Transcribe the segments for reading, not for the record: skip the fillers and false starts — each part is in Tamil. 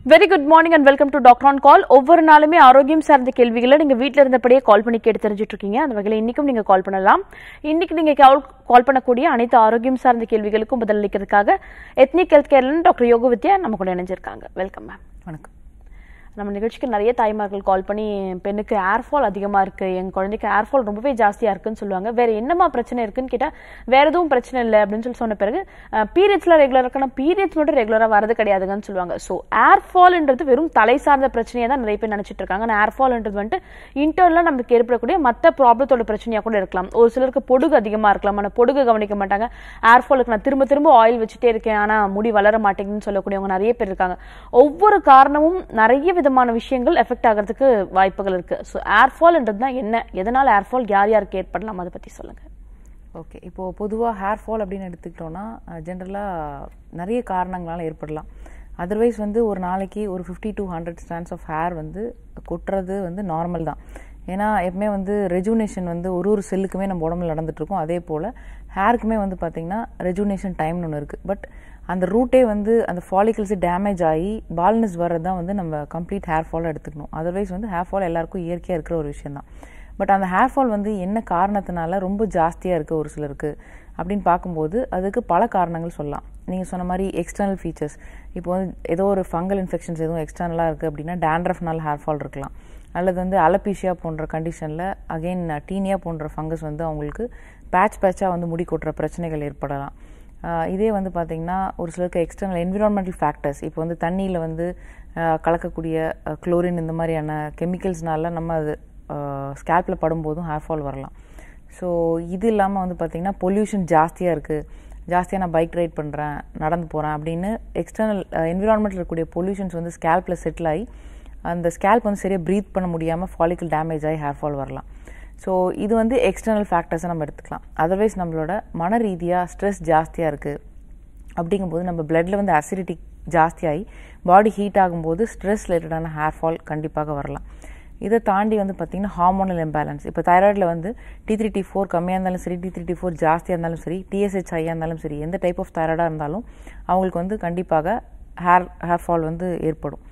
Very good morning and welcome to Doctor on Call. ஒவ்வொரு நாளுமே ஆரோக்கியம் சார்ந்த கேள்விகளை நீங்க வீட்ல இருந்தபடியே கால் பண்ணி கேட்டு தெரிஞ்சிட்டு இருக்கீங்க. அந்த வகையில இன்னைக்கும் நீங்க கால் பண்ணலாம். இன்னைக்கு நீங்க கால் பண்ணக்கூடிய அனைத்து ஆரோக்கியம் சார்ந்த கேள்விகளுக்கும் பதிலளிக்கிறதுக்காக எத்னிக் ஹெல்த் கேர்ல டாக்டர் யோக வித்யா நம்ம கூட இணைஞ்சிருக்காங்க. Welcome ma'am. வணக்கம். நம்ம நிகழ்ச்சிக்கு நிறைய தாய்மார்கள் கால் பண்ணி பெண்ணுக்கு ஏர்ஃபால் அதிகமாக இருக்குது, எங்கள் குழந்தைக்கு ஏர்ஃபால் ரொம்பவே ஜாஸ்தியாக இருக்குன்னு சொல்லுவாங்க. வேறு என்னமா பிரச்சனை இருக்குன்னு கேட்டால் வேறு எதுவும் பிரச்சனை இல்லை அப்படின்னு சொன்ன பிறகு பீரியட்ஸில் ரெகுலராக இருக்குன்னா பீரியட்ஸ் மட்டும் ரெகுலராக வரது கிடையாதுங்கன்னு சொல்லுவாங்க. ஸோ ஏர்ஃபால்ன்றது வெறும் தலை சார்ந்த பிரச்சனையை தான் நிறைய பேர் நினச்சிட்டு இருக்காங்க. ஆனால் ஏர்ஃபால்ன்றது வந்துட்டு இன்டர்னலாக நமக்கு ஏற்படக்கூடிய மற்ற ப்ராப்ளத்தோட பிரச்சனையாக கூட இருக்கலாம். ஒரு சிலருக்கு பொடுகு அதிகமாக இருக்கலாம், ஆனால் பொடுகு கவனிக்க மாட்டாங்க. ஏர்ஃபாலுக்கு நான் திரும்ப திரும்ப ஆயில் வச்சுட்டே இருக்கேன் ஆனால் முடி வளர மாட்டேங்குதுன்னு சொல்லக்கூடியவங்க நிறைய பேர் இருக்காங்க. ஒவ்வொரு காரணமும் நிறைய விதமான விஷயங்கள் எஃபெக்ட் ஆகிறதுக்கு வாய்ப்புகள் இருக்கு. ஸோ ஏர்ஃபால்ன்றதுனா என்ன, எதனால ஏர்ஃபால் யார் யாருக்கு ஏற்படலாம், அதை பத்தி சொல்லுங்க. ஓகே, இப்போ பொதுவாக ஹேர் ஃபால் அப்படின்னு எடுத்துக்கிட்டோம்னா ஜென்ரலாக நிறைய காரணங்களால ஏற்படலாம். அதர்வைஸ் ஒரு நாளைக்கு ஒரு 50 to 100 strands ஆஃப் ஹேர் கொட்டுறது நார்மல் தான். ஏன்னா எப்பவுமே ரெஜுனேஷன் ஒரு செல்லுக்குமே நம்ம உடம்புல நடந்துட்டு இருக்கும். அதே போல் ஹேருக்குமே பார்த்தீங்கன்னா ரெஜுனேஷன் டைம்னு ஒன்று இருக்குது. பட் அந்த ரூட்டே அந்த ஃபாலிகல்ஸு டேமேஜ் ஆகி பால்னஸ் வர்றது தான் நம்ம கம்ப்ளீட் ஹேர் ஃபாலாக எடுத்துக்கணும். அதர்வைஸ் ஹேர் ஃபால் எல்லாருக்கும் இயற்கையாக இருக்கிற ஒரு விஷயம் தான். பட் அந்த ஹேர் ஃபால் என்ன காரணத்தினால ரொம்ப ஜாஸ்தியாக இருக்குது ஒரு சிலருக்கு அப்படின்னு பார்க்கும்போது அதுக்கு பல காரணங்கள் சொல்லலாம். நீங்கள் சொன்ன மாதிரி எக்ஸ்டர்னல் ஃபீச்சர்ஸ், இப்போ ஏதோ ஒரு ஃபங்கல் இன்ஃபெக்ஷன்ஸ் எதுவும் எக்ஸ்டர்னலாக இருக்குது அப்படின்னா டேண்ட்ரஃப்னால ஹேர் ஃபால் இருக்கலாம். அல்லது அலபீஷியா போன்ற கண்டிஷனில் அகெயின் டீனியா போன்ற ஃபங்கஸ் அவங்களுக்கு பேட்சாக முடி கொட்டுற பிரச்சனைகள் ஏற்படலாம். இதே பார்த்திங்கன்னா ஒரு சிலருக்கு எக்ஸ்டர்னல் என்விரான்மெண்டல் ஃபேக்டர்ஸ், இப்போ தண்ணியில் கலக்கக்கூடிய குளோரின் இந்த மாதிரியான கெமிக்கல்ஸ்னால நம்ம அது ஸ்கேல்பில் படும்போதும் ஹேர் ஃபால் வரலாம். ஸோ இது இல்லாமல் பார்த்திங்கன்னா பொல்யூஷன் ஜாஸ்தியாக இருக்குது, ஜாஸ்தியாக நான் பைக் ரைட் பண்ணுறேன், நடந்து போகிறேன் அப்படின்னு எக்ஸ்டர்னல் என்விரான்மெண்ட்டில் இருக்கக்கூடிய பொல்யூஷன்ஸ் ஸ்கேல்பில் செட்டில் ஆகி அந்த ஸ்கேல்ப் சரியாக ப்ரீத் பண்ண முடியாமல் ஃபாலிக்கல் டேமேஜ் ஆகி ஹேர் ஃபால் வரலாம். ஸோ இது எக்ஸ்டர்னல் ஃபேக்டர்ஸை நம்ம எடுத்துக்கலாம். அதர்வைஸ் நம்மளோட மன ரீதியாக ஸ்ட்ரெஸ் ஜாஸ்தியாக இருக்குது அப்படிங்கும்போது நம்ம பிளட்டில் அசிடிட்டி ஜாஸ்தியாகி பாடி ஹீட் ஆகும்போது ஸ்ட்ரெஸ் ரிலேட்டடான ஹேர் ஃபால் கண்டிப்பாக வரலாம். இதை தாண்டி பார்த்திங்கன்னா ஹார்மோனல் இம்பேலன்ஸ், இப்போ தைராய்டில் T3 T4 கம்மியாக இருந்தாலும் சரி, T3 T4 ஜாஸ்தியாக இருந்தாலும் சரி, TSH ஹையாக இருந்தாலும் சரி, எந்த டைப் ஆஃப் தைராய்டாக இருந்தாலும் அவங்களுக்கு கண்டிப்பாக ஹேர் ஃபால் ஏற்படும்.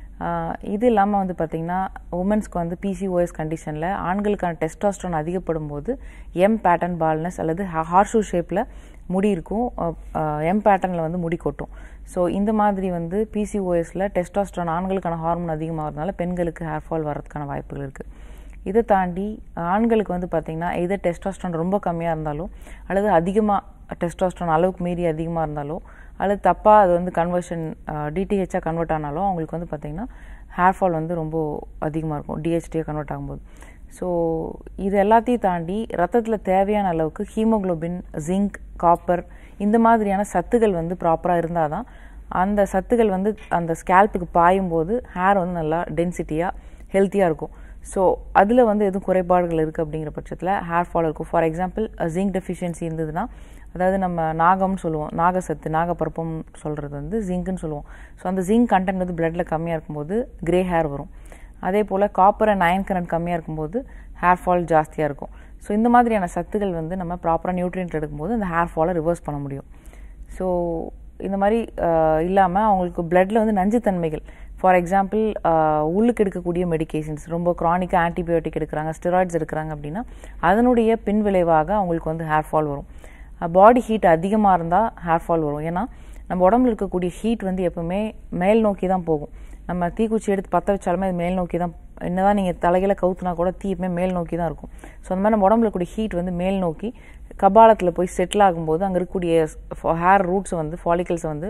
இது இல்லாமல் பார்த்திங்கன்னா உமன்ஸ்க்கு PCOS கண்டிஷனில் ஆண்களுக்கான டெஸ்டாஸ்ட்ரான் அதிகப்படும் போது எம் பேட்டர்ன் பால்னஸ் அல்லது ஹார்ஷூ ஷேப்பில் முடி இருக்கும், எம் பேட்டர்னில் முடி கொட்டும். ஸோ இந்த மாதிரி PCOSல டெஸ்டாஸ்ட்ரான் ஆண்களுக்கான ஹார்மோன் அதிகமாகிறதுனால பெண்களுக்கு ஹேர் ஃபால் வர்றதுக்கான வாய்ப்புகள் இருக்குது. இதை தாண்டி ஆண்களுக்கு பார்த்திங்கன்னா எதர் டெஸ்டாஸ்ட்ரான் ரொம்ப கம்மியாக இருந்தாலும் அல்லது அதிகமாக டெஸ்டாஸ்ட்ரான் அளவுக்கு மீறி அதிகமாக இருந்தாலோ அல்லது தப்பாக அது கன்வர்ஷன் DTHஆ கன்வெர்ட் ஆனாலும் அவங்களுக்கு பார்த்திங்கன்னா ஹேர் ஃபால் ரொம்ப அதிகமாக இருக்கும் DHTஆ கன்வெர்ட் ஆகும்போது. ஸோ இது எல்லாத்தையும் தாண்டி ரத்தத்தில் தேவையான அளவுக்கு ஹீமோக்ளோபின், ஜிங்க், காப்பர் இந்த மாதிரியான சத்துக்கள் ப்ராப்பராக இருந்தால் தான் அந்த சத்துக்கள் அந்த ஸ்கேல்ப்புக்கு பாயும் போது ஹேர் நல்லா டென்சிட்டியாக ஹெல்த்தியாக இருக்கும். ஸோ அதில் எதுவும் குறைபாடுகள் இருக்குது அப்படிங்கிற பட்சத்தில் ஹேர் ஃபால் இருக்கும். ஃபார் எக்ஸாம்பிள் ஜிங்க் டெஃபிஷியன்சி இருந்ததுன்னா, அதாவது நம்ம நாகம்னு சொல்லுவோம், நாகசத்து, நாகப்பருப்பம் சொல்கிறது ஜிங்க்னு சொல்லுவோம். ஸோ அந்த ஜிங்க் கண்டென்ட் பிளட்டில் கம்மியாக இருக்கும்போது கிரே ஹேர் வரும். அதே போல் காப்பர் அண்ட் அயன் கண்டென்ட் கம்மியாக இருக்கும்போது ஹேர் ஃபால் ஜாஸ்தியாக இருக்கும். ஸோ இந்த மாதிரியான சத்துக்கள் நம்ம ப்ராப்பராக நியூட்ரியன்ட் எடுக்கும்போது அந்த ஹேர் ஃபாலை ரிவர்ஸ் பண்ண முடியும். ஸோ இந்த மாதிரி இல்லாமல் அவங்களுக்கு பிளட்டில் நஞ்சுத்தன்மைகள், ஃபார் எக்ஸாம்பிள் உள்ளுக்கு எடுக்கக்கூடிய மெடிகேஷன்ஸ், ரொம்ப க்ரானிக்காக ஆன்டிபயோட்டிக் எடுக்கிறாங்க, ஸ்டெராய்ட்ஸ் எடுக்கிறாங்க அப்படின்னா அதனுடைய பின் விளைவாக அவங்களுக்கு ஹேர் ஃபால் வரும். பாடி ஹீட் அதிகமாக இருந்தால் ஹேர் ஃபால் வரும். ஏன்னா நம்ம உடம்புல இருக்கக்கூடிய ஹீட் எப்பவுமே மேல் நோக்கி தான் போகும். நம்ம தீக்குச்சி எடுத்து பற்ற வச்சாலுமே அது மேல் நோக்கி தான், என்னதான் நீங்கள் தலைகளை கவுத்துனா கூட தீ எப்பவுமே மேல் நோக்கி தான் இருக்கும். ஸோ அந்த மாதிரி நம்ம உடம்புல இருக்கக்கூடிய ஹீட் மேல் நோக்கி கபாலத்தில் போய் செட்டில் ஆகும்போது அங்கே இருக்கக்கூடிய ஹேர் ரூட்ஸை ஃபாலிகல்ஸை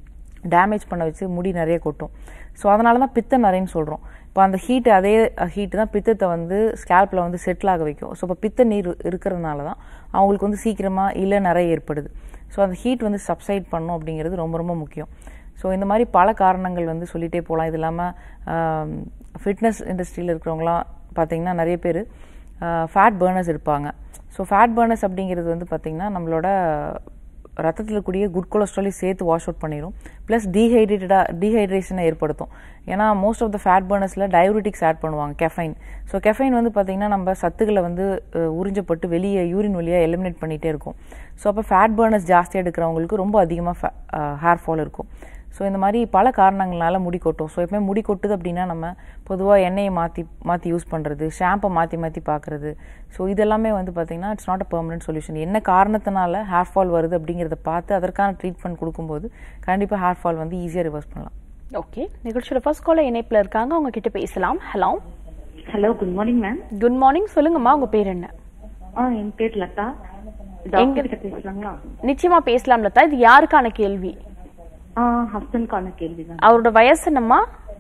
டேமேஜ் பண்ண வச்சு முடி நிறைய கொட்டும். ஸோ அதனால தான் பித்த நிறைன்னு சொல்கிறோம். இப்போ அந்த ஹீட்டு, அதே ஹீட்டு தான் பித்தத்தை ஸ்கேல்பில் செட்டில் ஆக வைக்கும். ஸோ இப்போ பித்த நீர் இருக்கிறதுனால தான் அவங்களுக்கு சீக்கிரமாக இல்லை நிறைய ஏற்படுது. ஸோ அந்த ஹீட் சப்சைட் பண்ணும் அப்படிங்கிறது ரொம்ப ரொம்ப முக்கியம். ஸோ இந்த மாதிரி பல காரணங்கள் சொல்லிகிட்டே போகலாம். இது இல்லாமல் ஃபிட்னஸ் இண்டஸ்ட்ரியில் இருக்கிறவங்களாம் பார்த்திங்கன்னா நிறைய பேர் ஃபேட் பர்னர்ஸ் இருப்பாங்க. ஸோ ஃபேட் பர்னர்ஸ் அப்படிங்கிறது பார்த்திங்கன்னா நம்மளோட ரத்தத்தில் இருக்கக்கூடிய குட் கொலஸ்ட்ராலையும் சேர்த்து வாஷ் அவுட் பண்ணிடும். ப்ளஸ் டீஹைட்ரேஷனை ஏற்படுத்தும். ஏன்னா மோஸ்ட் ஆஃப் த ஃபேட் பர்னர்ஸில் டயபெட்டிக்ஸ் ஆட் பண்ணுவாங்க, கெஃபைன். ஸோ கெஃபைன் பார்த்திங்கன்னா நம்ம சத்துக்களை உறிஞ்சப்பட்டு வெளியே யூரின் வழியாக எலிமினேட் பண்ணிகிட்டே இருக்கும். ஸோ அப்போ ஃபேட் பர்னர்ஸ் ஜாஸ்தியாக எடுக்கிறவங்களுக்கு ரொம்ப அதிகமாக ஹேர் ஃபால் இருக்கும். ஸோ இந்த மாதிரி பல காரணங்களால முடி கொட்டும். ஸோ எப்பவுமே முடி கொட்டுது அப்படின்னா நம்ம பொதுவாக எண்ணெயை மாற்றி யூஸ் பண்ணுறது, ஷாம்பை மாற்றி பார்க்குறது. ஸோ இதெல்லாமே வந்து பார்த்திங்கன்னா it's not a permanent solution. என்ன காரணத்தினால ஹேர் ஃபால் வருது அப்படிங்கிறத பார்த்து அதற்கான ட்ரீட்மெண்ட் கொடுக்கும்போது கண்டிப்பாக ஹேர் ஃபால் வந்து ஈஸியாக ரிவர்ஸ் பண்ணலாம். ஓகே, நிகழ்ச்சியோட ஃபர்ஸ்ட் காலர் இணைப்பில் இருக்காங்க, அவங்க கிட்ட பேசலாம். Hello. Hello, good morning ma'am. Good morning, சொல்லுங்கம்மா, உங்க பேர் என்ன? என் பேர் லதா. பேசலாங்களா? நிச்சயமா பேசலாம் லதா. இது யாருக்கான கேள்வி? ஹஸ்பண்ட்கான கேள்வி தான். அவரோட வயசு என்னம்மா?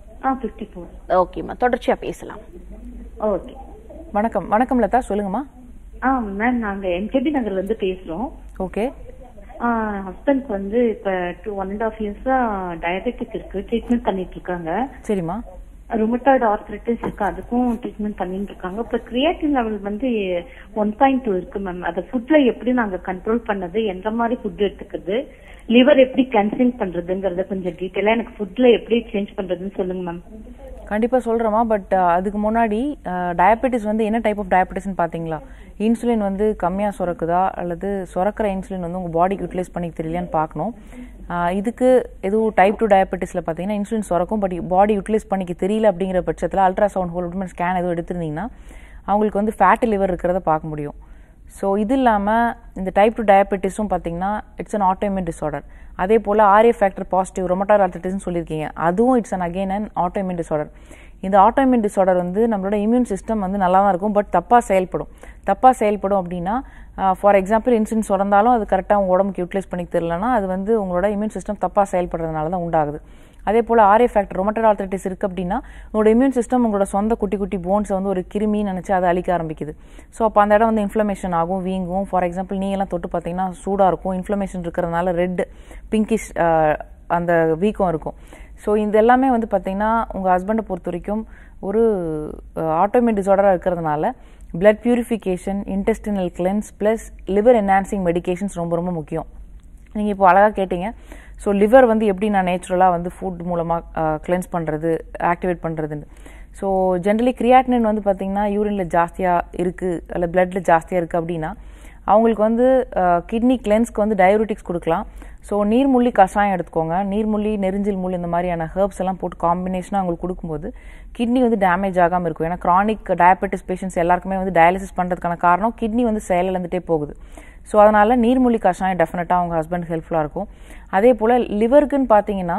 54. ஓகேம்மா, தொடர்ச்சியா பேசலாம். ஓகே, வணக்கம் லதா, சொல்லுங்கம்மா. மேம், நாங்க எம்கேபி நகர்ல இருந்து பேசுறோம். ஓகே. ஹஸ்பண்ட் வந்து இப்ப 1.5 இயர்ஸா டயபெட்டிக் இருக்கு, ட்ரீட்மெண்ட் பண்ணிட்டு இருக்காங்க. சரிம்மா. ருமட்டாய்டு ஆர்த்ரைட்டிஸ் இருக்கு, அதுக்கும் ட்ரீட்மெண்ட் பண்ணிட்டு இருக்காங்க. இப்ப கிரியேட்டின் லெவல் வந்து 1.2 இருக்கு மேம். அதை ஃபுட்ல எப்படி நாங்க கண்ட்ரோல் பண்ணது, எந்த மாதிரி ஃபுட் எடுத்துக்கிறது, லிவர் எப்படி கிளென்சிங் பண்றதுங்கறத கொஞ்சம் டீடைலா எனக்கு ஃபுட்ல எப்படி சேஞ்ச் பண்றதுன்னு சொல்லுங்க மேம். கண்டிப்பா சொல்றேம்மா. பட் அதுக்கு முன்னாடி டயபெட்டிஸ் வந்து என்ன டைப் ஆஃப் டயபெட்டிஸ்ன்னு பாத்தீங்களா? இன்சுலின் வந்து கம்மியா சுரக்குதா அல்லது சுரக்கிற இன்சுலின் வந்து உங்க பாடிக்கு யூட்டிலைஸ் பண்ணிக்க தெரியலையான்னு பார்க்கணும். இதுக்கு எதுவும் டைப் 2 டயபெட்டிஸ்ல பாத்தீங்கன்னா இன்சுலின் சுரக்கும், பட் பாடி யூட்டிலைஸ் பண்ணிக்க தெரியல அப்படிங்கிற பட்சத்தில் அல்ட்ராசவுண்ட் ஹோல் ஸ்கேன் எதுவும் எடுத்திருந்தீங்கன்னா அவங்களுக்கு வந்து ஃபேட்டி லிவர் இருக்கிறத பார்க்க முடியும். ஸோ இது இல்லாமல் இந்த டைப் 2 டயபெட்டிஸும் பார்த்தீங்கன்னா இட்ஸ் அன் ஆட்டோஇம்யூன் டிஸார்டர். அதே போல் ஆர்ஏ ஃபேக்டர் பாசிட்டிவ் ரொமட்டாய்டு ஆர்த்ரைட்டிஸ்னு சொல்லியிருக்கீங்க, அதுவும் இட்ஸ் அன் ஆட்டோஇம்யூன் டிஸார்டர். இந்த ஆட்டோஇம்யூன் டிஸார்டர் வந்து நம்மளோட இம்யூன் சிஸ்டம் வந்து நல்லா தான் இருக்கும், பட் தப்பாக செயல்படும் அப்படின்னா ஃபார் எக்ஸாம்பிள் இன்சுலின் சுரந்தாலும் அது கரெக்டாக உங்கள் உடம்புக்கு யூட்டிலைஸ் பண்ணி தெரியலன்னா அது வந்து உங்களோட இம்யூன் சிஸ்டம் தப்பாக செயல்படுறதுனால தான் உண்டாகுது. அதே போல் ஆர்ஏ ஃபேக்டர் ரொமட்டாய்டு ஆர்த்ரைட்டிஸ் இருக்குது அப்படின்னா உங்களோட இம்யூன் சிஸ்டம் உங்களோட சொந்த குட்டி போன்ஸை வந்து ஒரு கிருமின்னு நினச்சி அதை அழிக்க ஆரம்பிக்குது. ஸோ அப்போ அந்த இடம் வந்து இன்ஃப்ளமேஷன் ஆகும், வீங்கும். ஃபார் எக்ஸாம்பிள் நீங்கள்லாம் தொட்டு பார்த்தீங்கன்னா சூடாக இருக்கும், இன்ஃப்ளமேஷன் இருக்கிறதுனால ரெட் பிங்கிஷ் அந்த வீக்கம் இருக்கும். ஸோ இது எல்லாமே வந்து பார்த்தீங்கன்னா உங்கள் ஹஸ்பண்டை பொறுத்த வரைக்கும் ஒரு ஆட்டோஇம்யூன் டிஸார்டராக இருக்கிறதுனால blood purification, intestinal cleanse plus liver enhancing medications ரொம்ப முக்கியம். நீங்கள் இப்போ அழகாக கேட்டீங்க. ஸோ லிவர் வந்து எப்படி நான் நேச்சுரலாக வந்து ஃபுட் மூலமாக கிளென்ஸ் பண்ணுறது, ஆக்டிவேட் பண்ணுறதுன்னு. ஸோ ஜென்ரலி கிரியாட்டினின் வந்து பார்த்திங்கன்னா யூரினில் ஜாஸ்தியாக இருக்குது அல்ல பிளட்டில் ஜாஸ்தியாக இருக்குது அப்படின்னா அவங்களுக்கு வந்து கிட்னி கிளென்ஸ்க்கு வந்து டயயூரிட்டிக்ஸ் கொடுக்கலாம். ஸோ நீர்முள்ளி கஷாயம் எடுத்துக்கோங்க. நீர்முள்ளி, நெரிஞ்சில் முள், இந்த மாதிரியான ஹெர்ப்ஸ் எல்லாம் போட்டு காம்பினேஷனாக அவங்களுக்கு கொடுக்கும்போது கிட்னி வந்து டேமேஜ் ஆகாமல் இருக்கும். ஏன்னா கிரானிக் டயபெட்டிஸ் பேஷண்ட்ஸ் எல்லாருக்குமே வந்து டயாலிசிஸ் பண்ணுறதுக்கான காரணம் கிட்னி வந்து செயலிழந்துட்டே போகுது. ஸோ அதனால் நீர்மூழ்கி கஷாயம் டெஃபினட்டாக அவங்க ஹஸ்பண்ட் ஹெல்ப்ஃபுல்லாக இருக்கும். அதே போல் லிவருக்குன்னு பார்த்தீங்கன்னா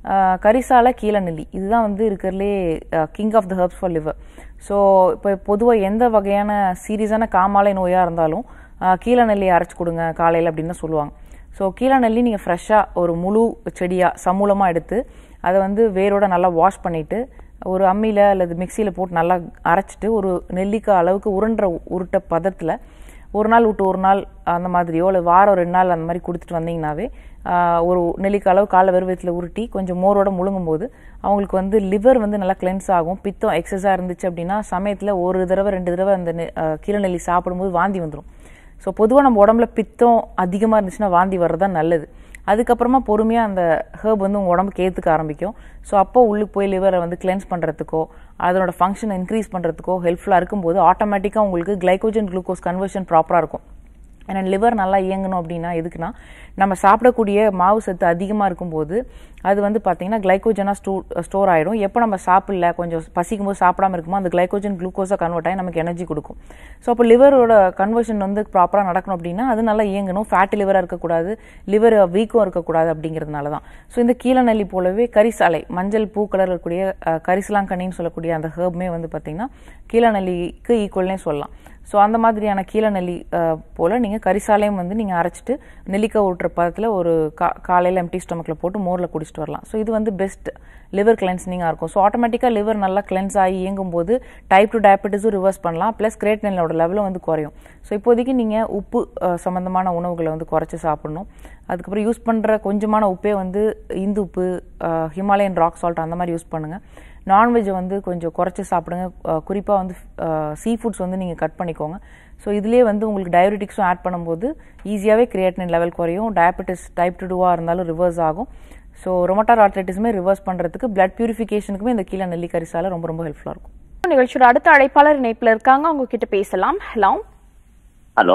கரிசால கீழநெல்லி இதுதான் வந்து இருக்கிறதுலே king of the herbs for liver. So இப்போ பொதுவாக எந்த வகையான சீரியஸான காமாலை நோயாக இருந்தாலும் கீழநெல்லியை அரைச்சி கொடுங்க காலையில் அப்படின்னு தான் சொல்லுவாங்க. ஸோ கீழநெல்லி நீங்கள் ஃப்ரெஷ்ஷாக ஒரு முழு செடியாக சமூலமாக எடுத்து அதை வந்து வேரோட நல்லா வாஷ் பண்ணிவிட்டு ஒரு அம்மியில் அல்லது மிக்சியில் போட்டு நல்லா அரைச்சிட்டு ஒரு நெல்லிக்காய் அளவுக்கு உருட்ட பதத்தில் ஒரு நாள் விட்டு ஒரு நாள் அந்த மாதிரியோ இல்லை வாரம் 2 நாள் அந்த மாதிரி கொடுத்துட்டு வந்தீங்கன்னாவே ஒரு நெல்லிக்காய் அளவு காலை வெறுவத்தில் உருட்டி கொஞ்சம் மோரோட முழுங்கும் போது அவங்களுக்கு வந்து லிவர் வந்து நல்லா கிளென்ஸ் ஆகும். பித்தம் எக்ஸஸாக இருந்துச்சு அப்படின்னா சமயத்தில் 1 தடவை 2 தடவை அந்த கீழநெல்லி சாப்பிடும்போது வாந்தி வந்துடும். ஸோ பொதுவாக நம்ம உடம்புல பித்தம் அதிகமாக இருந்துச்சுன்னா வாந்தி வர்றதுதான் நல்லது. அதுக்கப்புறமா பொறுமையாக அந்த ஹெர்ப் வந்து உங்கள் உடம்புக்கு ஏற்றுக்க ஆரம்பிக்கும். ஸோ அப்போ உள்ளுக்கு போய் லிவரை வந்து கிளென்ஸ் பண்ணுறதுக்கோ அதனோட ஃபங்க்ஷனை இன்க்ரீஸ் பண்ணுறதுக்கோ ஹெல்ப்ஃபுல்லாக இருக்கும்போது ஆட்டோமேட்டிக்காக உங்களுக்கு கிளைகோஜன் குளுக்கோஸ் கன்வர்ஷன் ப்ராப்பராக இருக்கும். ஏன்னா லிவர் நல்லா இயங்கணும் அப்படின்னா எதுக்குன்னா நம்ம சாப்பிடக்கூடிய மாவு சத்து அதிகமாக இருக்கும்போது அது வந்து பார்த்தீங்கன்னா கிளைகோஜனாக ஸ்டோர் ஆகிடும். எப்போ நம்ம சாப்பிடல கொஞ்சம் பசிக்கும் போது சாப்பிடாம இருக்குமோ அந்த கிளைகோஜன் குளுக்கோஸாக கன்வெர்ட் ஆகி நமக்கு எனர்ஜி கொடுக்கும். ஸோ அப்போ லிவரோட கன்வர்ஷன் வந்து ப்ராப்பராக நடக்கணும் அப்படின்னா அது நல்லா இயங்கணும். ஃபேட்டி லிவராக இருக்கக்கூடாது, லிவர் வீக்கம் இருக்கக்கூடாது அப்படிங்கிறதுனால தான். ஸோ இந்த கீழநெல்லி போலவே கரிசாலை மஞ்சள் பூ கலர் இருக்கக்கூடிய கரிசலாங்கண்ணின்னு சொல்லக்கூடிய அந்த ஹெர்ப்மே வந்து பார்த்தீங்கன்னா கீழநெல்லிக்கு ஈக்குவல்னே சொல்லலாம். ஸோ அந்த மாதிரியான கீழநெல்லி போல் நீங்கள் கரிசாலையும் வந்து நீங்கள் அரைச்சிட்டு நெல்லிக்காய் ஊட்டுற பதத்தில் ஒரு காலையில் எம்டி ஸ்டொமக்கில் போட்டு மோரில் குடிச்சிட்டு வரலாம். ஸோ இது வந்து பெஸ்ட் லிவர் கிளென்சிங்காக இருக்கும். ஸோ ஆட்டோமேட்டிக்காக லிவர் நல்லா கிளென்ஸ் ஆகி இயங்கும் போது டைப் 2 டயபெட்டிஸும் ரிவர்ஸ் பண்ணலாம், ப்ளஸ் கிரியேட்டினினோட லெவலும் வந்து குறையும். ஸோ இப்போதைக்கு நீங்கள் உப்பு சம்மந்தமான உணவுகளை வந்து குறைச்சி சாப்பிடணும். அதுக்கப்புறம் யூஸ் பண்ணுற கொஞ்சமான உப்பே வந்து இந்து உப்பு, ஹிமாலயன் ராக் சால்ட் அந்த மாதிரி யூஸ் பண்ணுங்கள். நான்வெஜ்ஜை வந்து கொஞ்சம் குறைச்சி சாப்பிடுங்க. குறிப்பாக வந்து சீ ஃபுட்ஸ் வந்து நீங்கள் கட் பண்ணிக்கோங்க. ஸோ இதுலேயே வந்து உங்களுக்கு டயபெட்டிக்ஸும் ஆட் பண்ணும்போது ஈஸியாகவே கிரியேட்டினின் லெவல் குறையும். டயபெட்டிஸ் டைப் 2 இருந்தாலும் ரிவர்ஸ் ஆகும். ஸோ ரொமட்டாய்டு ஆர்த்ரைட்டிஸுமே ரிவர்ஸ் பண்ணுறதுக்கு பிளட் பியூரிஃபிகேஷனுக்குமே இந்த கீழநெல்லி கரிசாலை ரொம்ப ஹெல்ப்ஃபுல்லாக இருக்கும். நிகழ்ச்சியோட அடுத்த அழைப்பாளர் இணைப்பில் இருக்காங்க, அவங்க கிட்ட பேசலாம். ஹலோ. ஹலோ.